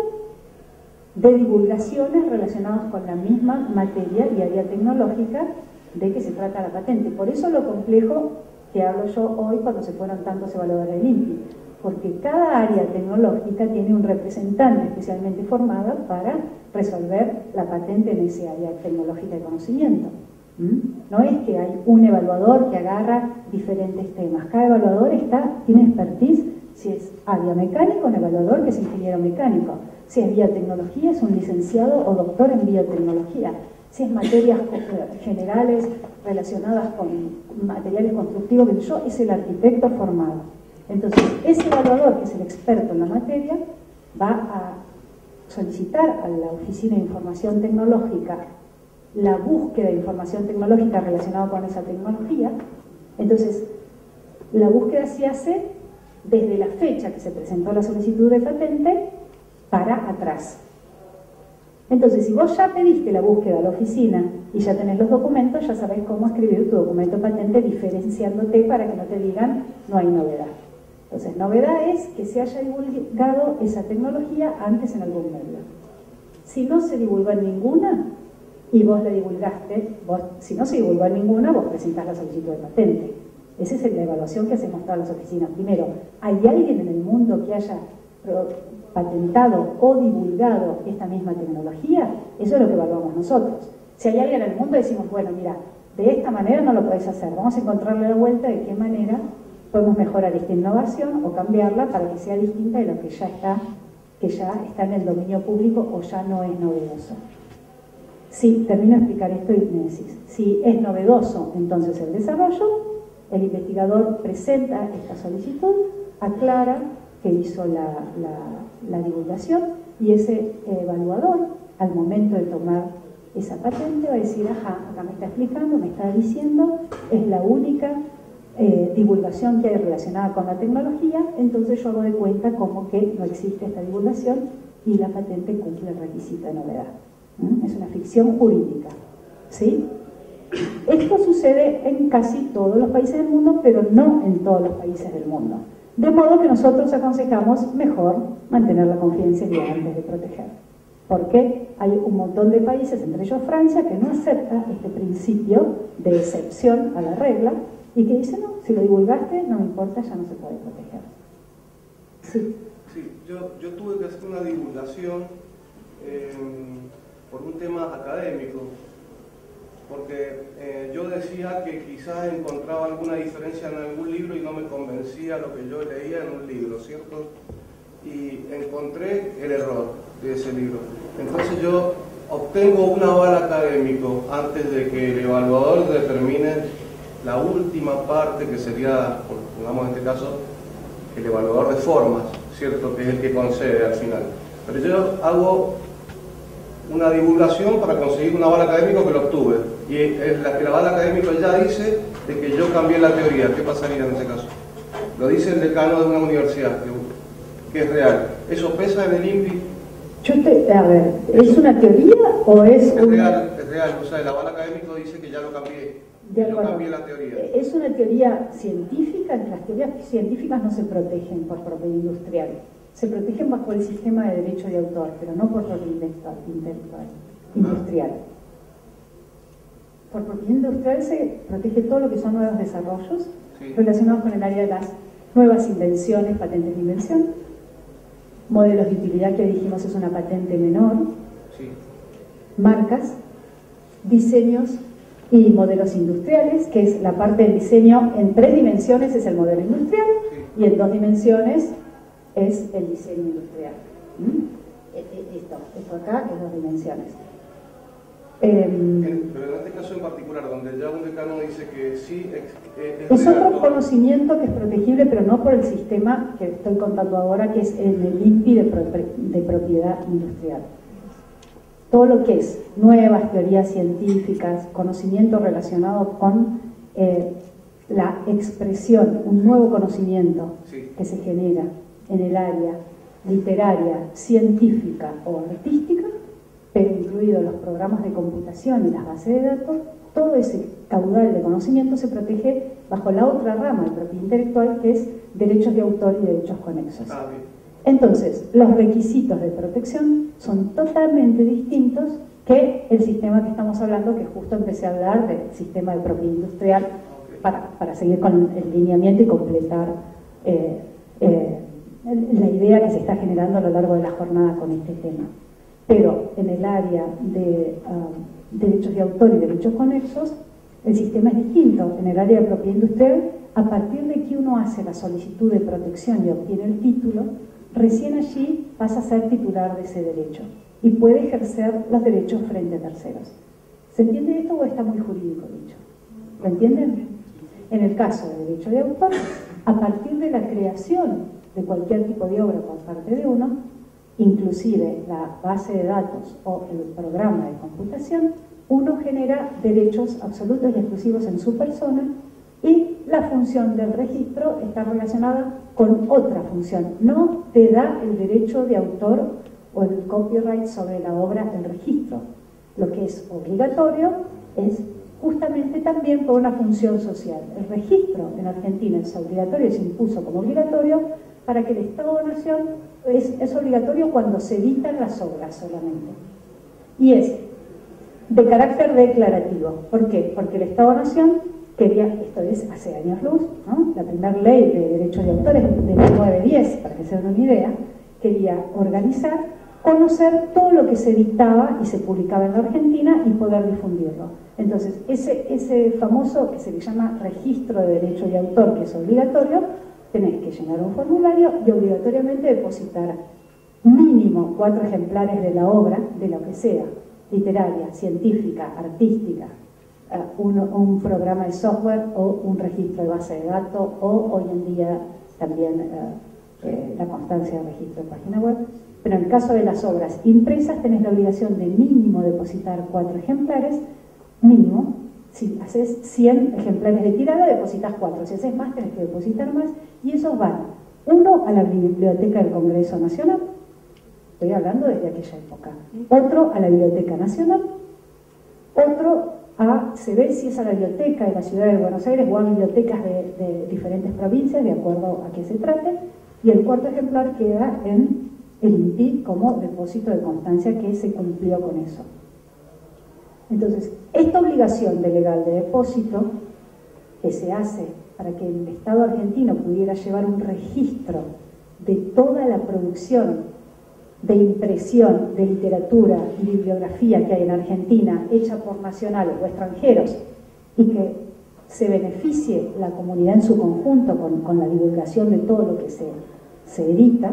de divulgaciones relacionadas con la misma materia y área tecnológica de que se trata la patente. Por eso lo complejo que hablo yo hoy cuando se fueron tantos evaluadores del INPI, porque cada área tecnológica tiene un representante especialmente formado para resolver la patente en ese área tecnológica de conocimiento. ¿Mm? No es que hay un evaluador que agarra diferentes temas, cada evaluador está, tiene expertise. Si es área mecánica, un evaluador que es ingeniero mecánico. Si es biotecnología, es un licenciado o doctor en biotecnología. si es materias generales relacionadas con materiales constructivos, que yo, es el arquitecto formado. Entonces, ese evaluador, que es el experto en la materia, va a solicitar a la Oficina de Información Tecnológica la búsqueda de información tecnológica relacionada con esa tecnología. Entonces, la búsqueda se hace desde la fecha que se presentó la solicitud de patente para atrás. Entonces, si vos ya pediste la búsqueda a la oficina y ya tenés los documentos, ya sabés cómo escribir tu documento de patente diferenciándote para que no te digan no hay novedad. Entonces, novedad es que se haya divulgado esa tecnología antes en algún medio. Si no se divulgó en ninguna y vos la divulgaste, vos, si no se divulgó en ninguna, vos presentás la solicitud de patente. Esa es la evaluación que hacemos todas las oficinas. Primero, ¿hay alguien en el mundo que haya patentado o divulgado esta misma tecnología? Eso es lo que evaluamos nosotros. Si hay alguien en el mundo, decimos, bueno, mira, de esta manera no lo podéis hacer, vamos a encontrarle la vuelta de qué manera podemos mejorar esta innovación o cambiarla para que sea distinta de lo que ya está, que ya está en el dominio público o ya no es novedoso. Si termino de explicar esto y me decís, si es novedoso entonces el desarrollo, el investigador presenta esta solicitud, aclara que hizo la, la, la divulgación, y ese evaluador, al momento de tomar esa patente, va a decir, ajá, acá me está explicando, me está diciendo, es la única eh, divulgación que hay relacionada con la tecnología, entonces yo hago de cuenta como que no existe esta divulgación y la patente cumple el requisito de novedad. ¿Mm? Es una ficción jurídica, ¿sí? Esto sucede en casi todos los países del mundo, pero no en todos los países del mundo. De modo que nosotros aconsejamos mejor mantener la confidencialidad antes de proteger. Porque hay un montón de países, entre ellos Francia, que no acepta este principio de excepción a la regla y que dice, no, si lo divulgaste, no me importa, ya no se puede proteger. Sí. Sí, yo, yo tuve que hacer una divulgación eh, por un tema académico. Porque eh, yo decía que quizás encontraba alguna diferencia en algún libro y no me convencía lo que yo leía en un libro, ¿cierto? Y encontré el error de ese libro. Entonces yo obtengo un aval académico antes de que el evaluador determine la última parte, que sería, pongamos en este caso, el evaluador de formas, ¿cierto? Que es el que concede al final. Pero yo hago una divulgación para conseguir un aval académico que lo obtuve. Y el, el aval académico ya dice de que yo cambié la teoría. ¿Qué pasaría en ese caso? Lo dice el decano de una universidad, que, que es real. ¿Eso pesa en el I N P I? Yo te, a ver, ¿es una teoría o es, es una...? Real, es real. O sea, el aval académico dice que ya lo cambié. De yo acuerdo. cambié la teoría. ¿Es una teoría científica? Las teorías científicas no se protegen por propiedad industrial. Se protegen bajo el sistema de derecho de autor, pero no por propiedad intelectual, industrial. Por propiedad industrial se protege todo lo que son nuevos desarrollos, sí, relacionados con el área de las nuevas invenciones, patentes de invención, modelos de utilidad, que dijimos es una patente menor, sí, marcas, diseños y modelos industriales, que es la parte del diseño en tres dimensiones, es el modelo industrial, sí, y en dos dimensiones es el diseño industrial. ¿Mm? Esto, esto acá es dos dimensiones. Eh, Pero en este caso en particular, donde ya un decano dice que sí es, es, es otro conocimiento que es protegible, pero no por el sistema que estoy contando ahora, que es el del I N P I de, pro, de propiedad industrial. Todo lo que es nuevas teorías científicas, conocimiento relacionado con eh, la expresión, un nuevo conocimiento, sí, que se genera en el área literaria, científica o artística, pero incluidos los programas de computación y las bases de datos, todo ese caudal de conocimiento se protege bajo la otra rama de propiedad intelectual, que es derechos de autor y derechos conexos. Ah, entonces, los requisitos de protección son totalmente distintos que el sistema que estamos hablando, que justo empecé a hablar del sistema de propiedad industrial, okay, para, para seguir con el lineamiento y completar eh, eh, la idea que se está generando a lo largo de la jornada con este tema. Pero en el área de uh, derechos de autor y derechos conexos, el sistema es distinto. En el área de propiedad industrial, a partir de que uno hace la solicitud de protección y obtiene el título, recién allí pasa a ser titular de ese derecho y puede ejercer los derechos frente a terceros. ¿Se entiende esto o está muy jurídico dicho? ¿Lo entienden? En el caso de derecho de autor, a partir de la creación de cualquier tipo de obra por parte de uno, inclusive la base de datos o el programa de computación, uno genera derechos absolutos y exclusivos en su persona y la función del registro está relacionada con otra función. No te da el derecho de autor o el copyright sobre la obra el registro. Lo que es obligatorio es justamente también por una función social. El registro en Argentina es obligatorio, se impuso como obligatorio para que el Estado-Nación es, es obligatorio cuando se editan las obras solamente. Y es de carácter declarativo. ¿Por qué? Porque el Estado-Nación quería, esto es hace años luz, ¿no? La primera ley de derechos de autor es de mil novecientos diez, para que se den una idea, quería organizar, conocer todo lo que se editaba y se publicaba en la Argentina y poder difundirlo. Entonces, ese, ese famoso que se le llama registro de derecho de autor, que es obligatorio, tenés que llenar un formulario y obligatoriamente depositar mínimo cuatro ejemplares de la obra, de lo que sea, literaria, científica, artística, uh, un, un programa de software o un registro de base de datos o hoy en día también uh, eh, la constancia de registro de página web. Pero en el caso de las obras impresas tenés la obligación de mínimo depositar cuatro ejemplares, mínimo. Si haces cien ejemplares de tirada, depositas cuatro. Si haces más, tenés que depositar más. Y esos van, uno a la Biblioteca del Congreso Nacional, estoy hablando desde aquella época, otro a la Biblioteca Nacional, otro a, se ve si es a la Biblioteca de la Ciudad de Buenos Aires o a bibliotecas de, de diferentes provincias, de acuerdo a qué se trate, y el cuarto ejemplar queda en el I N P I como depósito de constancia que se cumplió con eso. Entonces, esta obligación de legal de depósito que se hace para que el Estado argentino pudiera llevar un registro de toda la producción de impresión de literatura y bibliografía que hay en Argentina, hecha por nacionales o extranjeros, y que se beneficie la comunidad en su conjunto con, con la divulgación de todo lo que se, se edita,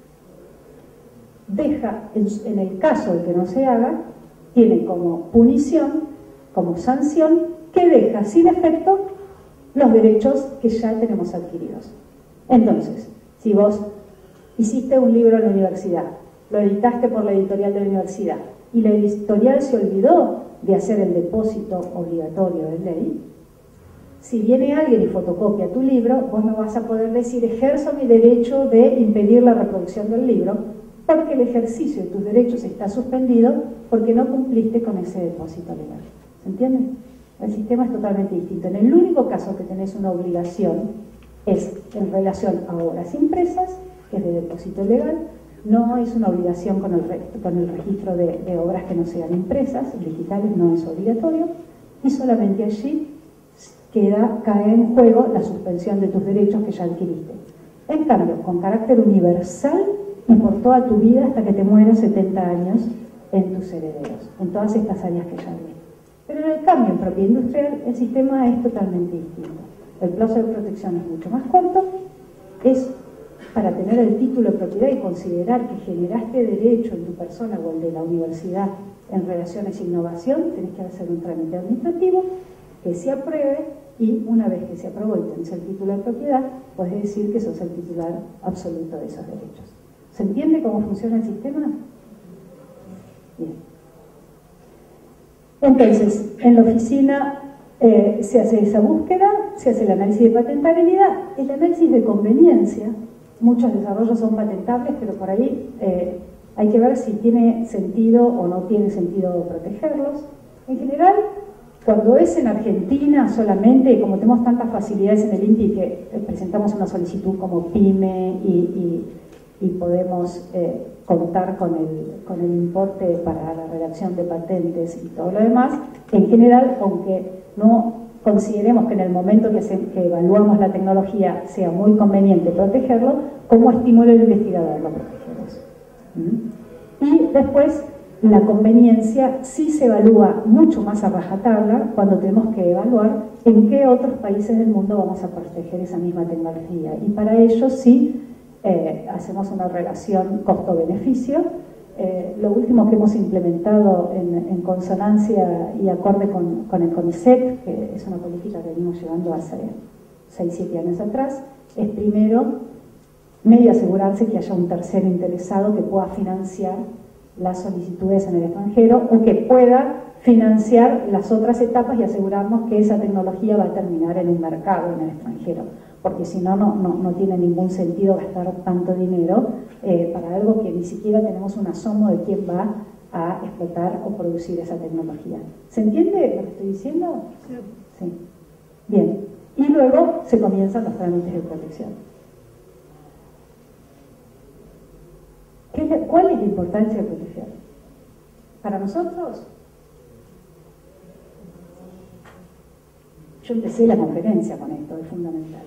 deja, en, en el caso de que no se haga, tiene como punición, como sanción, que deja sin efecto los derechos que ya tenemos adquiridos. Entonces, si vos hiciste un libro en la universidad, lo editaste por la editorial de la universidad y la editorial se olvidó de hacer el depósito obligatorio de ley, si viene alguien y fotocopia tu libro, vos no vas a poder decir ejerzo mi derecho de impedir la reproducción del libro, porque el ejercicio de tus derechos está suspendido porque no cumpliste con ese depósito legal. ¿Se entiende? El sistema es totalmente distinto. En el único caso que tenés una obligación es en relación a obras impresas, que es de depósito legal. No es una obligación con el, con el registro de, de obras que no sean impresas, digitales no es obligatorio, y solamente allí queda, cae en juego la suspensión de tus derechos que ya adquiriste. En cambio, con carácter universal y por toda tu vida hasta que te mueras setenta años en tus herederos, en todas estas áreas que ya vi. Pero en el cambio, en propiedad industrial, el sistema es totalmente distinto. El plazo de protección es mucho más corto, es para tener el título de propiedad y considerar que generaste derecho en tu persona o el de la universidad en relaciones e innovación, tenés que hacer un trámite administrativo que se apruebe y una vez que se aprobó y tenés el título de propiedad, podés decir que sos el titular absoluto de esos derechos. ¿Se entiende cómo funciona el sistema? Bien. Entonces, en la oficina eh, se hace esa búsqueda, se hace el análisis de patentabilidad, el análisis de conveniencia. Muchos desarrollos son patentables, pero por ahí eh, hay que ver si tiene sentido o no tiene sentido protegerlos. En general, cuando es en Argentina solamente, como tenemos tantas facilidades en el I N P I que presentamos una solicitud como pyme y, y, y podemos eh, contar con el, con el importe para la redacción de patentes y todo lo demás, en general, aunque no consideremos que en el momento que, se, que evaluamos la tecnología sea muy conveniente protegerlo, como estímulo el investigador lo protegemos. ¿Mm? Y después, la conveniencia sí se evalúa mucho más a rajatabla cuando tenemos que evaluar en qué otros países del mundo vamos a proteger esa misma tecnología. Y para ello sí eh, hacemos una relación costo-beneficio Eh, lo último que hemos implementado en, en consonancia y acorde con, con el CONICET, que es una política que venimos llevando hace seis siete años atrás, es primero medio asegurarse que haya un tercero interesado que pueda financiar las solicitudes en el extranjero o que pueda financiar las otras etapas y asegurarnos que esa tecnología va a terminar en un mercado en el extranjero, porque si no, no, no, no tiene ningún sentido gastar tanto dinero eh, para algo que ni siquiera tenemos un asomo de quién va a explotar o producir esa tecnología. ¿Se entiende lo que estoy diciendo? Sí. Sí. Bien. Y luego se comienzan los trámites de protección. ¿Qué es, ¿Cuál es la importancia de proteger? Para nosotros, yo empecé la conferencia con esto, es fundamental.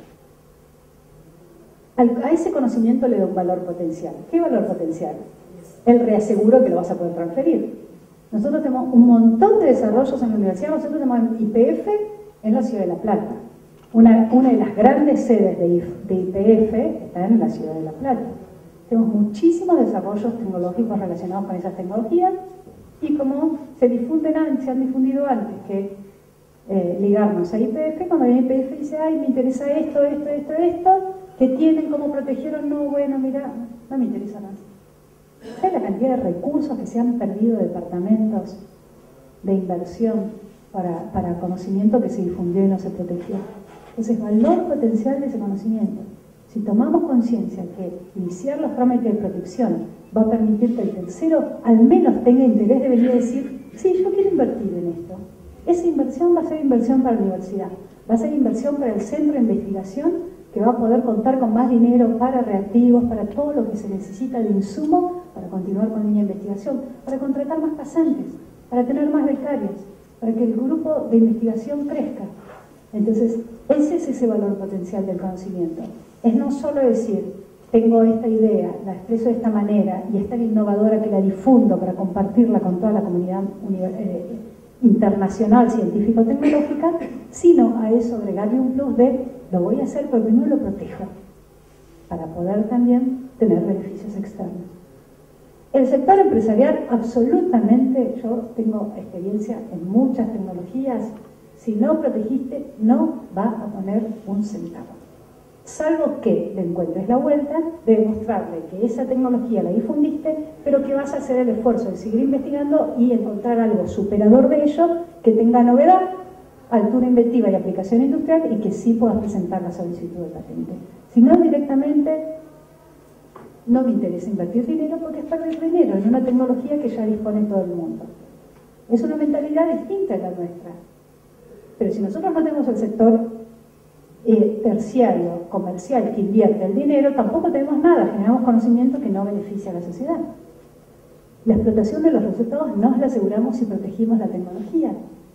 A ese conocimiento le da un valor potencial. ¿Qué valor potencial? El reaseguro que lo vas a poder transferir. Nosotros tenemos un montón de desarrollos en la universidad, nosotros tenemos I P F en la Ciudad de La Plata. Una, una de las grandes sedes de, de I P F está en la Ciudad de La Plata. Tenemos muchísimos desarrollos tecnológicos relacionados con esas tecnologías y como se difunden antes, se han difundido antes que eh, ligarnos a I P F, cuando viene I P F dice, ay, me interesa esto, esto, esto, esto, que tienen, cómo protegieron, no, bueno, mira, no me interesa nada. ¿Sabes la cantidad de recursos que se han perdido de departamentos de inversión para, para conocimiento que se difundió y no se protegió? Entonces, valor potencial de ese conocimiento. Si tomamos conciencia que iniciar los trámites de protección va a permitir que el tercero al menos tenga interés de venir a decir, sí, yo quiero invertir en esto. Esa inversión va a ser inversión para la universidad, va a ser inversión para el centro de investigación que va a poder contar con más dinero para reactivos, para todo lo que se necesita de insumo para continuar con línea de investigación, para contratar más pasantes, para tener más becarios, para que el grupo de investigación crezca. Entonces, ese es ese valor potencial del conocimiento. Es no solo decir, tengo esta idea, la expreso de esta manera y es tan innovadora que la difundo para compartirla con toda la comunidad eh, internacional, científico-tecnológica, sino a eso agregarle un plus de lo voy a hacer, pero primero lo protejo, para poder también tener beneficios externos. El sector empresarial, absolutamente, yo tengo experiencia en muchas tecnologías, si no protegiste, no va a poner un centavo. Salvo que le encuentres la vuelta de demostrarle que esa tecnología la difundiste, pero que vas a hacer el esfuerzo de seguir investigando y encontrar algo superador de ello, que tenga novedad, altura inventiva y aplicación industrial y que sí puedas presentar la solicitud de patente. Si no, directamente no me interesa invertir dinero porque es perder dinero en una tecnología que ya dispone todo el mundo. Es una mentalidad distinta a la nuestra. Pero si nosotros no tenemos el sector eh, terciario, comercial, que invierte el dinero, tampoco tenemos nada, generamos conocimiento que no beneficia a la sociedad. La explotación de los resultados nos la aseguramos si protegimos la tecnología.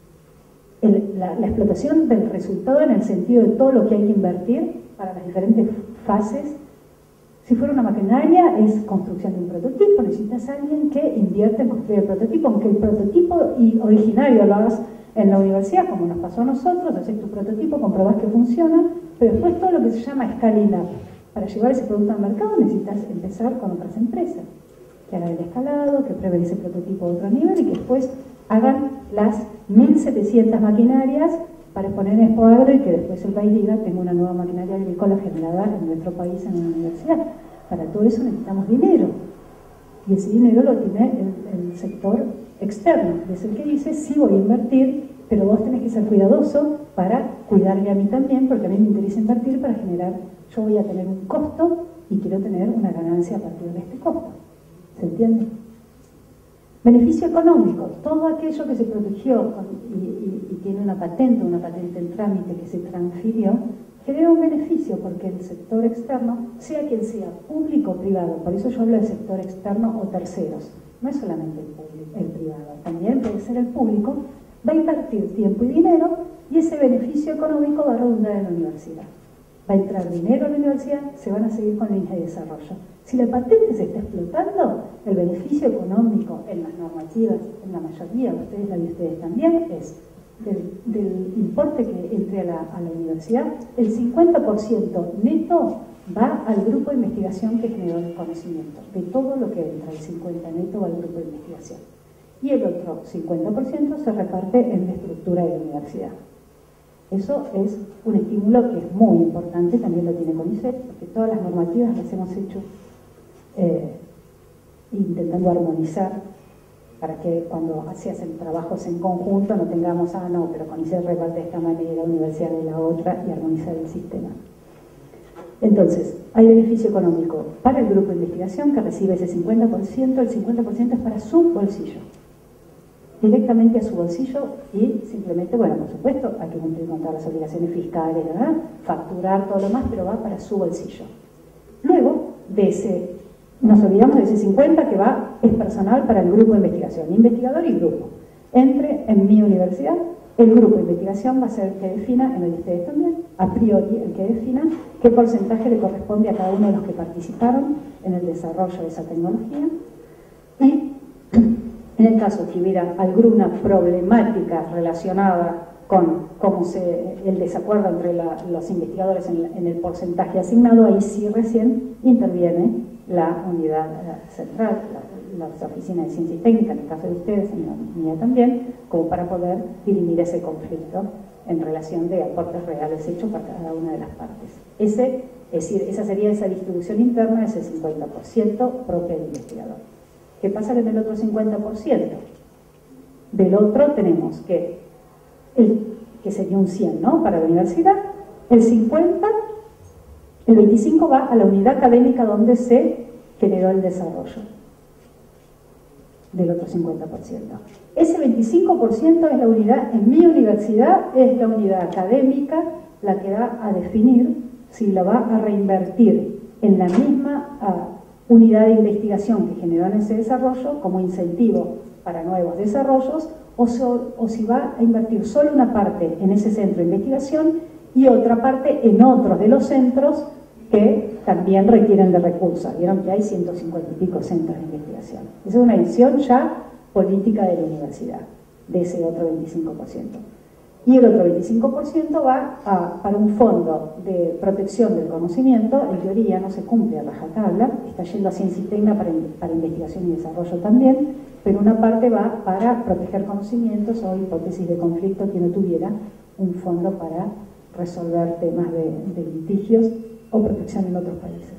El, la, la explotación del resultado en el sentido de todo lo que hay que invertir para las diferentes fases. Si fuera una maquinaria, es construcción de un prototipo. Necesitas a alguien que invierte en construir el prototipo, aunque el prototipo y originario lo hagas en la universidad, como nos pasó a nosotros, haces tu prototipo, comprobás que funciona, pero después todo lo que se llama scaling up. Para llevar ese producto al mercado necesitas empezar con otras empresas que hagan el escalado, que prueben ese prototipo a otro nivel y que después hagan las mil setecientas maquinarias para exponer en Expo Agro y que después el país diga, tengo una nueva maquinaria agrícola generada en nuestro país en una universidad. Para todo eso necesitamos dinero. Y ese dinero lo tiene el, el sector externo, que es el que dice, sí voy a invertir, pero vos tenés que ser cuidadoso para cuidarme a mí también, porque a mí me interesa invertir para generar, yo voy a tener un costo y quiero tener una ganancia a partir de este costo. ¿Se entiende? Beneficio económico, todo aquello que se protegió con, y, y, y tiene una patente, una patente en trámite que se transfirió, genera un beneficio porque el sector externo, sea quien sea, público o privado, por eso yo hablo del sector externo o terceros, no es solamente el, público, el privado, también puede ser el público, va a invertir tiempo y dinero y ese beneficio económico va a redundar en la universidad. Va a entrar dinero a la universidad, se van a seguir con líneas de desarrollo. Si la patente se está explotando, el beneficio económico en las normativas, en la mayoría, ustedes la y ustedes también, es del, del importe que entre a la, a la universidad, el cincuenta por ciento neto va al grupo de investigación que generó el conocimiento. De todo lo que entra, el cincuenta por ciento neto va al grupo de investigación. Y el otro cincuenta por ciento se reparte en la estructura de la universidad. Eso es un estímulo que es muy importante, también lo tiene CONICET, porque todas las normativas las hemos hecho eh, intentando armonizar para que cuando se hacen trabajos en conjunto no tengamos, ah, no, pero CONICET reparte de esta manera, universidad de la otra, y armonizar el sistema. Entonces, hay beneficio económico para el grupo de investigación que recibe ese cincuenta por ciento, el cincuenta por ciento es para su bolsillo, directamente a su bolsillo, y simplemente, bueno, por supuesto, hay que cumplir con todas las obligaciones fiscales, ¿verdad? Facturar todo lo más, pero va para su bolsillo. Luego, de ese, nos olvidamos de ese cincuenta que va, es personal para el grupo de investigación, investigador y grupo. Entre en mi universidad, el grupo de investigación va a ser el que defina, en el de ustedes también, a priori el que defina qué porcentaje le corresponde a cada uno de los que participaron en el desarrollo de esa tecnología. Y en el caso que hubiera alguna problemática relacionada con cómo se, el desacuerdo entre la, los investigadores en, en el porcentaje asignado, ahí sí recién interviene la unidad central, la, la oficina de ciencia y técnica, en el caso de ustedes, en la mía también, como para poder dirimir ese conflicto en relación de aportes reales hechos para cada una de las partes. Ese, es decir, esa sería esa distribución interna, ese cincuenta por ciento propio del investigador. ¿Qué pasa con el otro cincuenta por ciento? Del otro tenemos que, el, que sería un cien, ¿no?, para la universidad, el cincuenta, el veinticinco va a la unidad académica donde se generó el desarrollo del otro cincuenta por ciento. Ese veinticinco por ciento es la unidad, en mi universidad, es la unidad académica la que va a definir si la va a reinvertir en la misma uh, unidad de investigación que generó en ese desarrollo como incentivo para nuevos desarrollos, o, so, o si va a invertir solo una parte en ese centro de investigación y otra parte en otros de los centros que también requieren de recursos. Vieron que hay ciento cincuenta y pico centros de investigación. Esa es una decisión ya política de la universidad, de ese otro veinticinco por ciento. Y el otro veinticinco por ciento va a, para un fondo de protección del conocimiento. En teoría no se cumple a rajatabla, está yendo a ciencia y técnica para, para investigación y desarrollo también, pero una parte va para proteger conocimientos o hipótesis de conflicto que no tuviera un fondo para resolver temas de, de litigios o protección en otros países.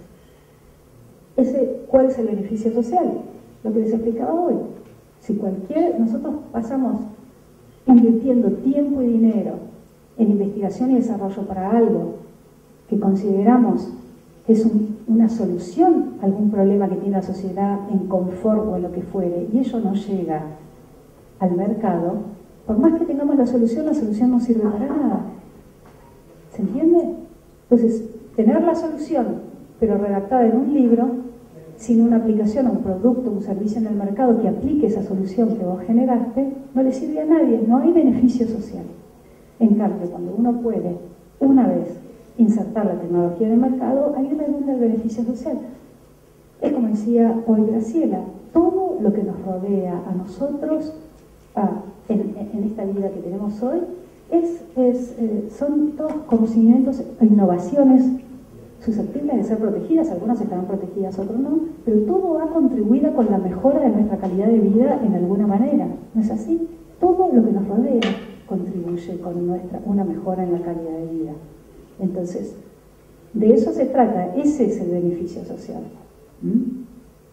Ese, ¿cuál es el beneficio social? Lo que les explicaba hoy. Si cualquier, nosotros pasamos invirtiendo tiempo y dinero en investigación y desarrollo para algo que consideramos que es un, una solución a algún problema que tiene la sociedad en confort o en lo que fuere, y ello no llega al mercado, por más que tengamos la solución, la solución no sirve para nada. ¿Se entiende? Entonces, tener la solución, pero redactada en un libro, sin una aplicación a un producto, un servicio en el mercado que aplique esa solución que vos generaste, no le sirve a nadie, no hay beneficio social. En cambio, cuando uno puede, una vez, insertar la tecnología en el mercado, ahí redunda el beneficio social. Es como decía hoy Graciela, todo lo que nos rodea a nosotros, ah, en, en esta vida que tenemos hoy, es, es, eh, son todos conocimientos e innovaciones susceptibles de ser protegidas, algunas estarán protegidas, otras no, pero todo va contribuido con la mejora de nuestra calidad de vida en alguna manera, ¿no es así? Todo lo que nos rodea contribuye con nuestra, una mejora en la calidad de vida. Entonces, de eso se trata, ese es el beneficio social. ¿Mm?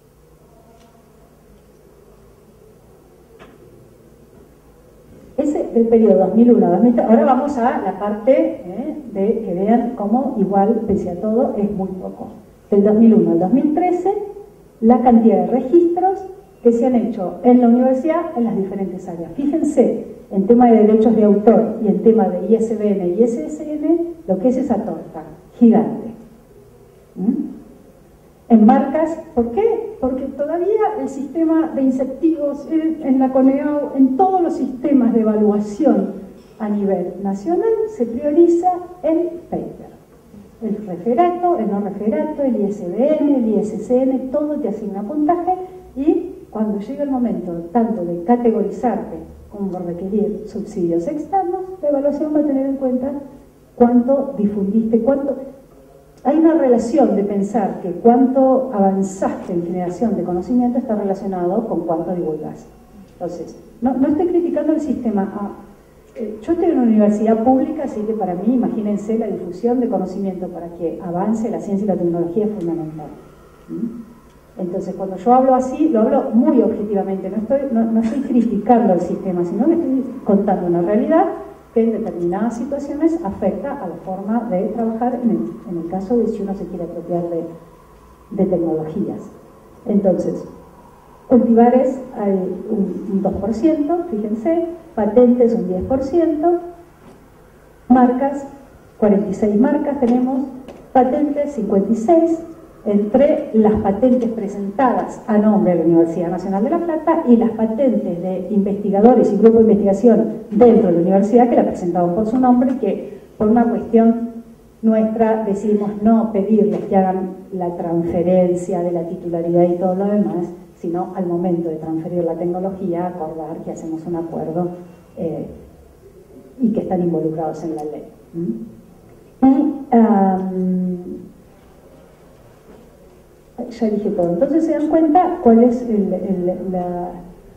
Ese del periodo dos mil uno a dos mil tres. Ahora vamos a la parte eh, de que vean cómo igual, pese a todo, es muy poco. Del dos mil uno al dos mil trece, la cantidad de registros que se han hecho en la universidad en las diferentes áreas. Fíjense, en tema de derechos de autor y en tema de I S B N y I S S N, lo que es esa torta gigante. ¿Mm? En marcas, ¿por qué? Porque todavía el sistema de incentivos en la CONEAU, en todos los sistemas de evaluación a nivel nacional, se prioriza el paper. El referato, el no referato, el I S B N, el I S S N, todo te asigna puntaje, y cuando llega el momento tanto de categorizarte como por requerir subsidios externos, la evaluación va a tener en cuenta cuánto difundiste, cuánto... Hay una relación de pensar que cuánto avanzaste en generación de conocimiento está relacionado con cuánto divulgas. Entonces, no, no estoy criticando el sistema. Ah, eh, yo estoy en una universidad pública, así que para mí, imagínense, la difusión de conocimiento para que avance la ciencia y la tecnología es fundamental. ¿Mm? Entonces, cuando yo hablo así, lo hablo muy objetivamente, no estoy, no, no estoy criticando el sistema, sino que estoy contando una realidad que en determinadas situaciones afecta a la forma de trabajar en el, en el caso de si uno se quiere apropiar de, de tecnologías. Entonces, cultivares hay un, un dos por ciento, fíjense, patentes un diez por ciento, marcas, cuarenta y seis marcas tenemos, patentes cincuenta y seis, entre las patentes presentadas a nombre de la Universidad Nacional de La Plata y las patentes de investigadores y grupos de investigación dentro de la universidad que la presentaban por su nombre y que por una cuestión nuestra decidimos no pedirles que hagan la transferencia de la titularidad y todo lo demás, sino al momento de transferir la tecnología acordar que hacemos un acuerdo eh, y que están involucrados en la ley. ¿Mm? Y um, ya dije todo. Entonces se dan cuenta cuál es el, el, la,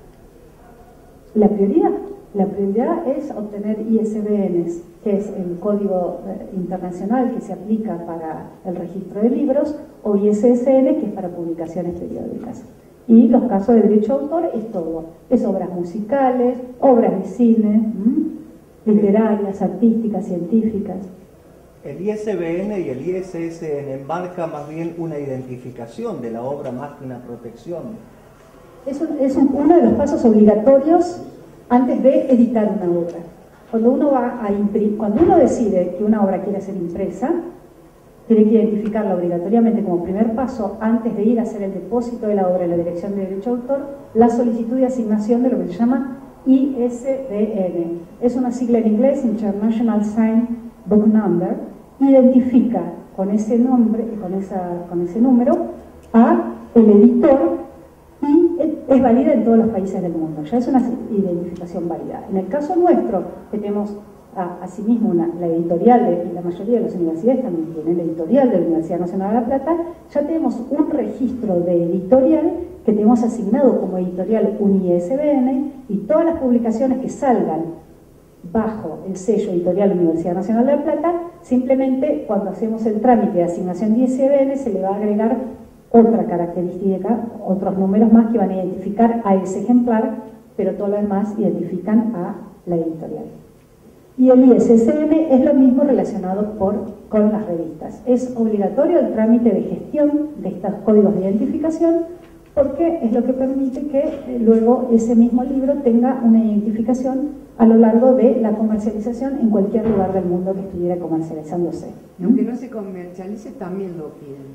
la prioridad. La prioridad es obtener I S B Ns, que es el código internacional que se aplica para el registro de libros, o I S S N, que es para publicaciones periódicas. Y los casos de derecho de autor es todo. Es obras musicales, obras de cine, ¿m? literarias, artísticas, científicas. El I S B N y el I S S N marca más bien una identificación de la obra más que una protección. Es, un, es un, uno de los pasos obligatorios antes de editar una obra. Cuando uno va a imprimir, cuando uno decide que una obra quiere ser impresa, tiene que identificarla obligatoriamente como primer paso antes de ir a hacer el depósito de la obra en la Dirección de Derecho de Autor, la solicitud de asignación de lo que se llama I S B N. Es una sigla en inglés, International Sign Book Number, identifica con ese nombre, con, esa, con ese número, a el editor y es válida en todos los países del mundo. Ya es una identificación válida. En el caso nuestro, que tenemos a, asimismo una, la editorial, de, y la mayoría de las universidades también tienen la editorial de la Universidad Nacional de La Plata, ya tenemos un registro de editorial que tenemos asignado como editorial un I S B N y todas las publicaciones que salgan bajo el sello editorial Universidad Nacional de La Plata, simplemente cuando hacemos el trámite de asignación de I S B N se le va a agregar otra característica, otros números más que van a identificar a ese ejemplar, pero todo lo demás identifican a la editorial. Y el I S S N es lo mismo relacionado por, con las revistas. Es obligatorio el trámite de gestión de estos códigos de identificación porque es lo que permite que eh, luego ese mismo libro tenga una identificación a lo largo de la comercialización en cualquier lugar del mundo que estuviera comercializándose. Aunque no se comercialice, también lo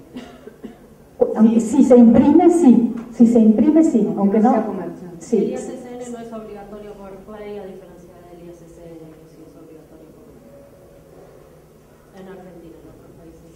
piden. Aunque si se imprime, sí. Si se imprime, sí. Aunque no. Sí. El I S S N no es obligatorio por ley, a diferencia del I S S N, que sí es obligatorio por en Argentina, en otros países.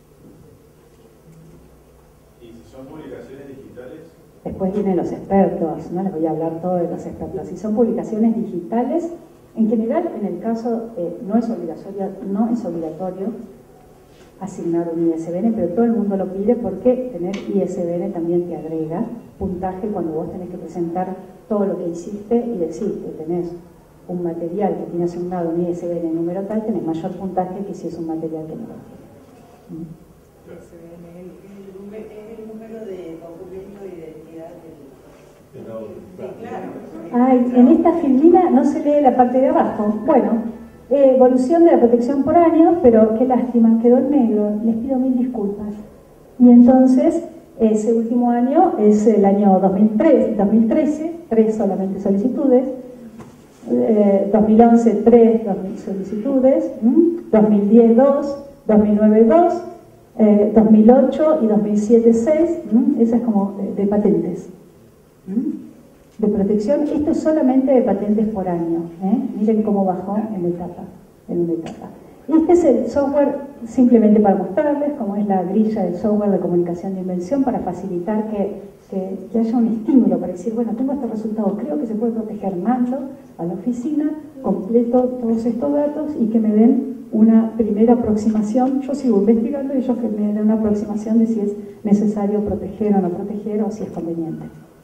¿Y si son publicaciones digitales? Después vienen los expertos, no les voy a hablar todo de los expertos. Si son publicaciones digitales, en general, en el caso, eh, no es obligatorio, no es obligatorio asignar un I S B N, pero todo el mundo lo pide porque tener I S B N también te agrega puntaje cuando vos tenés que presentar todo lo que hiciste y decir que tenés un material que tiene asignado un I S B N número tal, tenés mayor puntaje que si es un material que no lo tiene. ¿Mm? I S B N es el número de documento de identidad del... Claro. Ay, en esta filmina no se lee la parte de abajo. Bueno. Eh, evolución de la protección por año, pero qué lástima, quedó en negro, les pido mil disculpas. Y entonces, ese último año es el año dos mil trece, tres solamente solicitudes, eh, dos mil once, tres solicitudes, ¿m? dos mil diez, dos, dos mil nueve, dos, eh, dos mil ocho y dos mil siete, seis, ¿m? Esa es como de, de patentes. ¿M? De protección, esto es solamente de patentes por año, ¿eh? Miren cómo bajó en etapa, en una etapa. Y este es el software, simplemente para mostrarles cómo es la grilla del software de comunicación de invención para facilitar que, que, que haya un estímulo para decir, bueno, tengo este resultado, creo que se puede proteger, mando a la oficina, completo todos estos datos y que me den una primera aproximación. Yo sigo investigando y ellos que me den una aproximación de si es necesario proteger o no proteger o si es conveniente.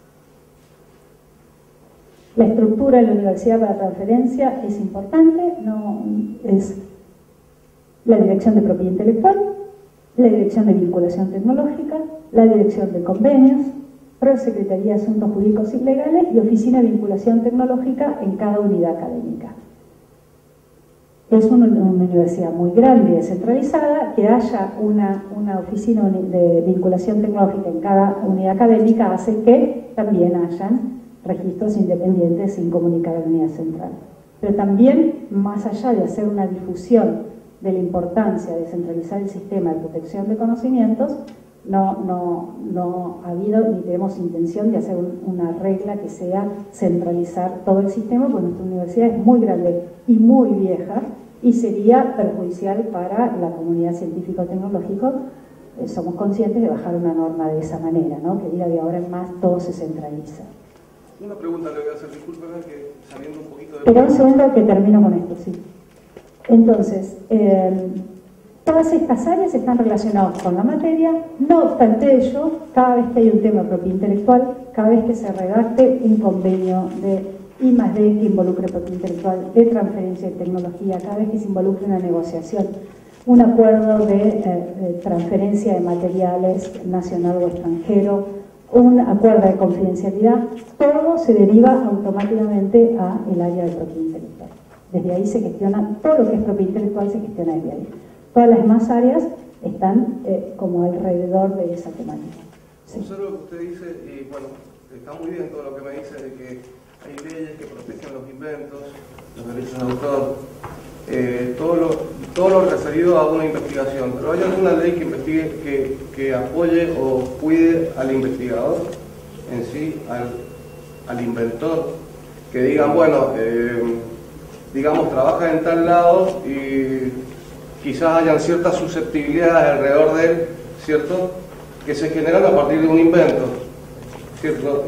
La estructura de la universidad para transferencia es importante, no es la dirección de propiedad intelectual, la dirección de vinculación tecnológica, la dirección de convenios, Prosecretaría de Asuntos Jurídicos y Legales y Oficina de Vinculación Tecnológica en cada unidad académica. Es una, una universidad muy grande y descentralizada, que haya una, una oficina de vinculación tecnológica en cada unidad académica hace que también hayan registros independientes sin comunicar a la unidad central. Pero también, más allá de hacer una difusión de la importancia de centralizar el sistema de protección de conocimientos, no, no, no ha habido ni tenemos intención de hacer un, una regla que sea centralizar todo el sistema, porque nuestra universidad es muy grande y muy vieja y sería perjudicial para la comunidad científico-tecnológica. Eh, somos conscientes de bajar una norma de esa manera, ¿no? Que diga de ahora en más todo se centraliza. Una pregunta le voy a hacer, discúlpeme que saliendo un poquito de... Pero un segundo que termino con esto, sí. Entonces, eh, todas estas áreas están relacionadas con la materia, no obstante ello, cada vez que hay un tema de propiedad intelectual, cada vez que se redacte un convenio de I más D que involucre propiedad intelectual, de transferencia de tecnología, cada vez que se involucre una negociación, un acuerdo de, eh, de transferencia de materiales nacional o extranjero, un acuerdo de confidencialidad, todo se deriva automáticamente al área de propiedad intelectual. Desde ahí se gestiona, todo lo que es propiedad intelectual se gestiona desde ahí. Todas las demás áreas están eh, como alrededor de esa temática. Sí. Observo lo que usted dice, y bueno, está muy bien todo lo que me dice de que hay leyes que protegen los inventos, los derechos de autor, eh, todo, lo, todo lo referido a una investigación. Pero ¿hay alguna ley que investigue, que, que apoye o cuide al investigador en sí, al, al inventor? Que digan, bueno, eh, digamos, trabaja en tal lado y quizás hayan ciertas susceptibilidades alrededor de él, ¿cierto?, que se generan a partir de un invento, ¿cierto?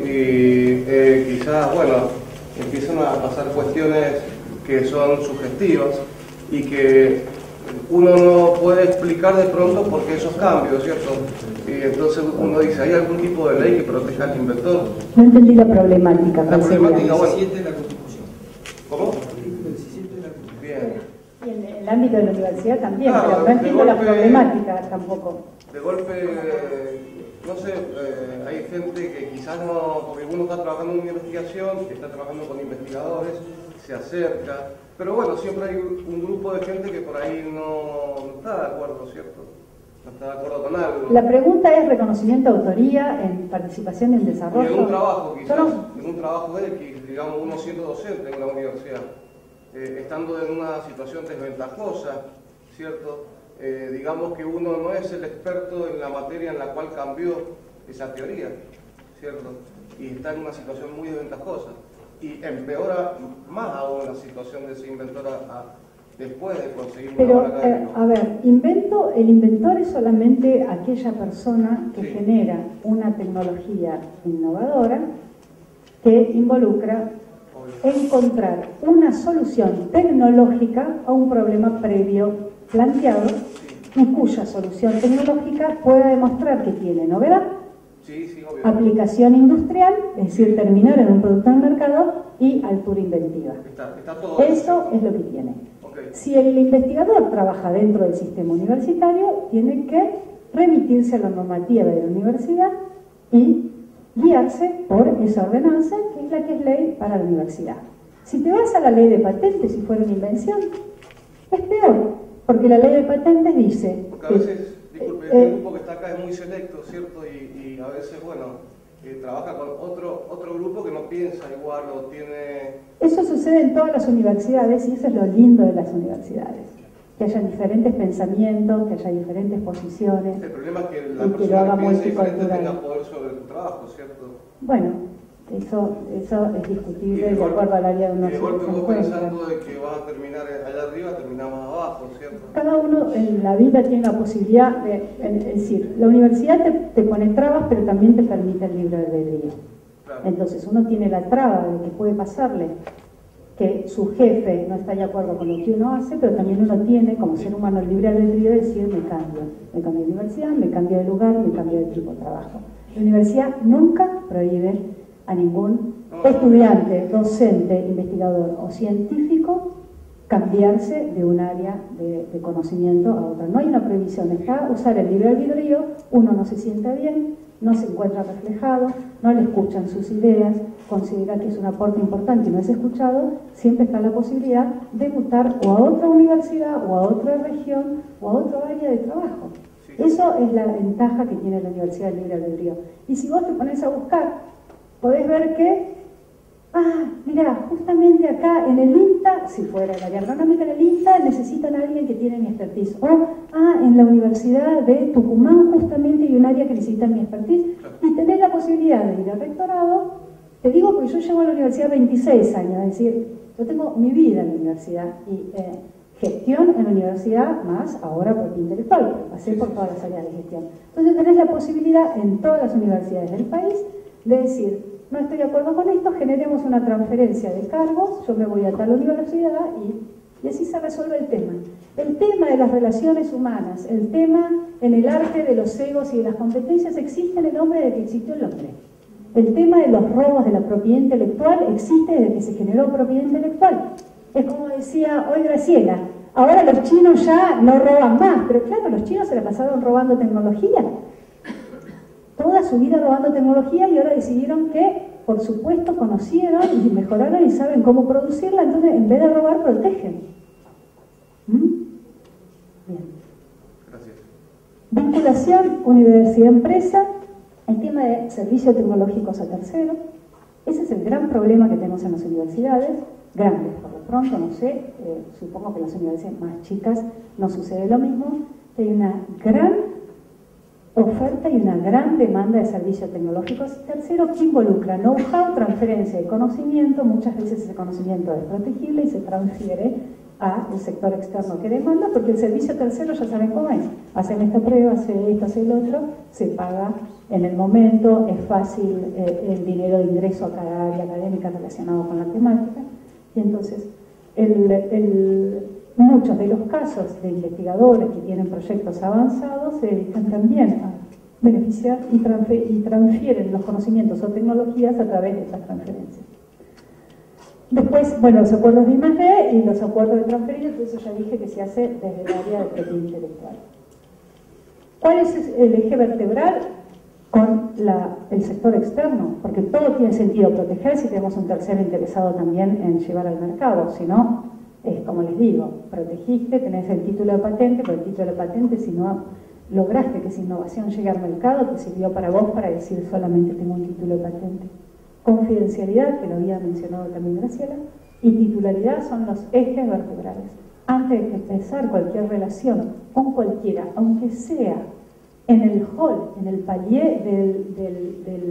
Y eh, quizás, bueno, empiezan a pasar cuestiones que son sugestivas y que uno no puede explicar de pronto por qué esos cambios, ¿cierto? Y entonces uno dice, ¿hay algún tipo de ley que proteja al inventor? No entendí la problemática. La problemática, bueno. diecisiete de la Constitución. ¿Cómo? Artículo diecisiete de la Constitución. Bien. Y en el ámbito de la universidad también, Claro, pero no entiendo golpe, la problemática tampoco. De golpe, no sé, eh, hay gente que quizás no, porque uno está trabajando en una investigación, que está trabajando con investigadores, se acerca, pero bueno, siempre hay un grupo de gente que por ahí no, no está de acuerdo, ¿cierto? No está de acuerdo con algo. La pregunta es reconocimiento de autoría en participación en desarrollo. Y en un trabajo, quizás, no... en un trabajo X, digamos, uno siendo docente en la universidad, eh, estando en una situación desventajosa, ¿cierto? Eh, digamos que uno no es el experto en la materia en la cual cambió esa teoría, ¿cierto? Y está en una situación muy desventajosa. Y empeora más aún la situación de ese inventor a, a, después de conseguir una Pero, obra académica. eh, a ver, invento, el inventor es solamente aquella persona que sí. genera una tecnología innovadora que involucra encontrar una solución tecnológica a un problema previo planteado y cuya solución tecnológica pueda demostrar que tiene novedad, Sí, sí, obvio. aplicación industrial, es decir, terminar en un producto en el mercado y altura inventiva. Está, está todo Eso es lo que tiene. Okay. Si el investigador trabaja dentro del sistema universitario, tiene que remitirse a la normativa de la universidad y guiarse por esa ordenanza, que es la que es ley para la universidad. Si te vas a la ley de patentes, si fuera una invención, es peor, porque la ley de patentes dice... Porque a veces, disculpe, eh, el grupo que está acá es muy selecto, ¿cierto? Y, y a veces, bueno, eh, trabaja con otro, otro grupo que no piensa igual o tiene... Eso sucede en todas las universidades y eso es lo lindo de las universidades. Que haya diferentes pensamientos, que haya diferentes posiciones. El problema es que la y que lo persona haga que piensa diferente multicultural. tenga poder sobre tu trabajo, ¿cierto? Bueno, Eso, eso es discutible de de acuerdo al área de Y de golpe vos universidad. pensando de que vas a terminar allá arriba, terminamos abajo, ¿cierto? Cada uno en la vida tiene la posibilidad de, es decir, la universidad te, te pone trabas, pero también te permite el libre albedrío. Claro. Entonces uno tiene la traba de que puede pasarle que su jefe no está de acuerdo con lo que uno hace, pero también uno tiene como ser humano el libre albedrío de decir me cambio, me cambio de universidad, me cambio de lugar, me cambio de tipo de trabajo. La universidad nunca prohíbe a ningún estudiante, docente, investigador o científico cambiarse de un área de, de conocimiento a otra. No hay una prohibición, está usar el libre albedrío, uno no se siente bien, no se encuentra reflejado, no le escuchan sus ideas, considera que es un aporte importante y no es escuchado, siempre está la posibilidad de mutar o a otra universidad o a otra región o a otro área de trabajo. Eso es la ventaja que tiene la Universidad del Libre Albedrío. Y si vos te pones a buscar, podés ver que, ah, mira, justamente acá en el INTA, si fuera el área agronómica en el INTA, necesitan a alguien que tiene mi expertise. O, ah, en la Universidad de Tucumán justamente hay un área que necesita mi expertise. Y tenés la posibilidad de ir al rectorado. Te digo porque yo llevo a la universidad veintiséis años, es decir, yo tengo mi vida en la universidad y eh, gestión en la universidad, más ahora propiedad intelectual, pasé por todas las áreas de gestión. Entonces tenés la posibilidad en todas las universidades del país de decir, no estoy de acuerdo con esto, generemos una transferencia de cargos, yo me voy a tal universidad y, y así se resuelve el tema. El tema de las relaciones humanas, el tema en el arte de los egos y de las competencias existe en el hombre desde que existió el hombre. El tema de los robos de la propiedad intelectual existe desde que se generó propiedad intelectual. Es como decía hoy Graciela, ahora los chinos ya no roban más, pero claro, los chinos se la pasaron robando tecnología. Toda su vida robando tecnología y ahora decidieron que, por supuesto, conocieron y mejoraron y saben cómo producirla, entonces en vez de robar, protegen. ¿Mm? Bien. Gracias. Vinculación universidad-empresa. El tema de servicios tecnológicos a terceros, ese es el gran problema que tenemos en las universidades, grandes por lo pronto, no sé, eh, supongo que en las universidades más chicas no sucede lo mismo, hay una gran oferta y una gran demanda de servicios tecnológicos terceros que involucra know-how, transferencia de conocimiento, muchas veces ese conocimiento es protegible y se transfiere al sector externo que demanda, porque el servicio tercero ya saben cómo es, hacen esta prueba, hace esto, hace el otro, se paga en el momento, es fácil eh, el dinero de ingreso a cada área académica relacionado con la temática, y entonces el, el, muchos de los casos de investigadores que tienen proyectos avanzados se dedican también a beneficiar y, transfer, y transfieren los conocimientos o tecnologías a través de estas transferencias. Después, bueno, los acuerdos de I más D y los acuerdos de transferencia, eso ya dije que se hace desde el área de propiedad intelectual. ¿Cuál es el eje vertebral? Con la, el sector externo, porque todo tiene sentido proteger si tenemos un tercero interesado también en llevar al mercado, si no, es como les digo, protegiste, tenés el título de patente, pero el título de patente si no lograste que esa innovación llegue al mercado, te sirvió para vos para decir solamente tengo un título de patente. Confidencialidad, que lo había mencionado también Graciela, y titularidad son los ejes vertebrales. Antes de empezar cualquier relación con cualquiera, aunque sea en el hall, en el palier del, del, del,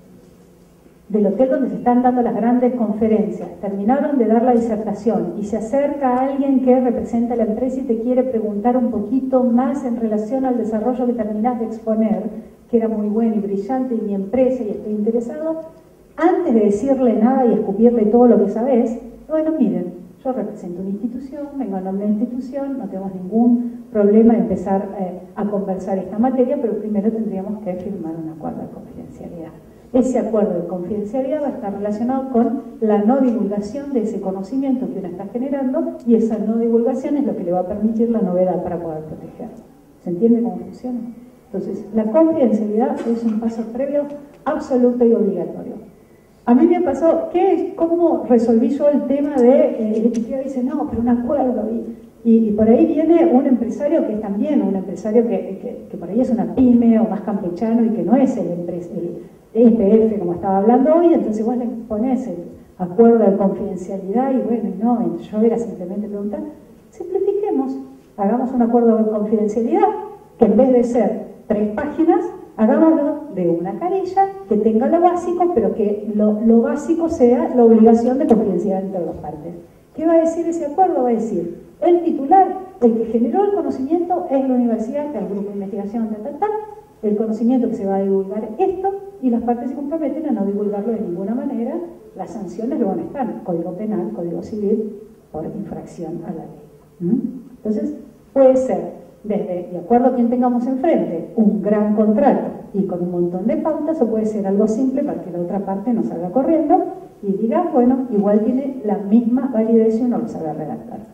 del hotel donde se están dando las grandes conferencias, terminaron de dar la disertación y se acerca a alguien que representa a la empresa y te quiere preguntar un poquito más en relación al desarrollo que terminás de exponer, que era muy bueno y brillante y mi empresa y estoy interesado, antes de decirle nada y escupirle todo lo que sabés, bueno, miren, yo represento una institución, vengo a nombre de una institución, no tenemos ningún problema de empezar eh, a conversar esta materia, pero primero tendríamos que firmar un acuerdo de confidencialidad. Ese acuerdo de confidencialidad va a estar relacionado con la no divulgación de ese conocimiento que uno está generando y esa no divulgación es lo que le va a permitir la novedad para poder proteger. ¿Se entiende cómo funciona? Entonces, la confidencialidad es un paso previo absoluto y obligatorio. A mí me pasó, ¿qué, ¿cómo resolví yo el tema de, eh, el ejecutivo dice, no, pero un acuerdo, y, y, y por ahí viene un empresario que es también un empresario que, que, que por ahí es una pyme o más campechano y que no es el, el E P F como estaba hablando hoy, entonces vos le pones el acuerdo de confidencialidad y bueno, y no, yo era simplemente preguntar, simplifiquemos, hagamos un acuerdo de confidencialidad que en vez de ser tres páginas, Hagámoslo de una querella que tenga lo básico, pero que lo, lo básico sea la obligación de confidencialidad entre las partes. ¿Qué va a decir ese acuerdo? Va a decir, el titular, el que generó el conocimiento es la universidad, el grupo de investigación, ta, ta, ta, el conocimiento que se va a divulgar esto, y las partes se comprometen a no divulgarlo de ninguna manera. Las sanciones lo van a estar, Código Penal, Código Civil, por infracción a la ley. ¿Mm? Entonces, puede ser, desde, de acuerdo a quien tengamos enfrente, un gran contrato y con un montón de pautas, o puede ser algo simple para que la otra parte no salga corriendo y diga, bueno, igual tiene la misma validez si uno lo sabe redactar.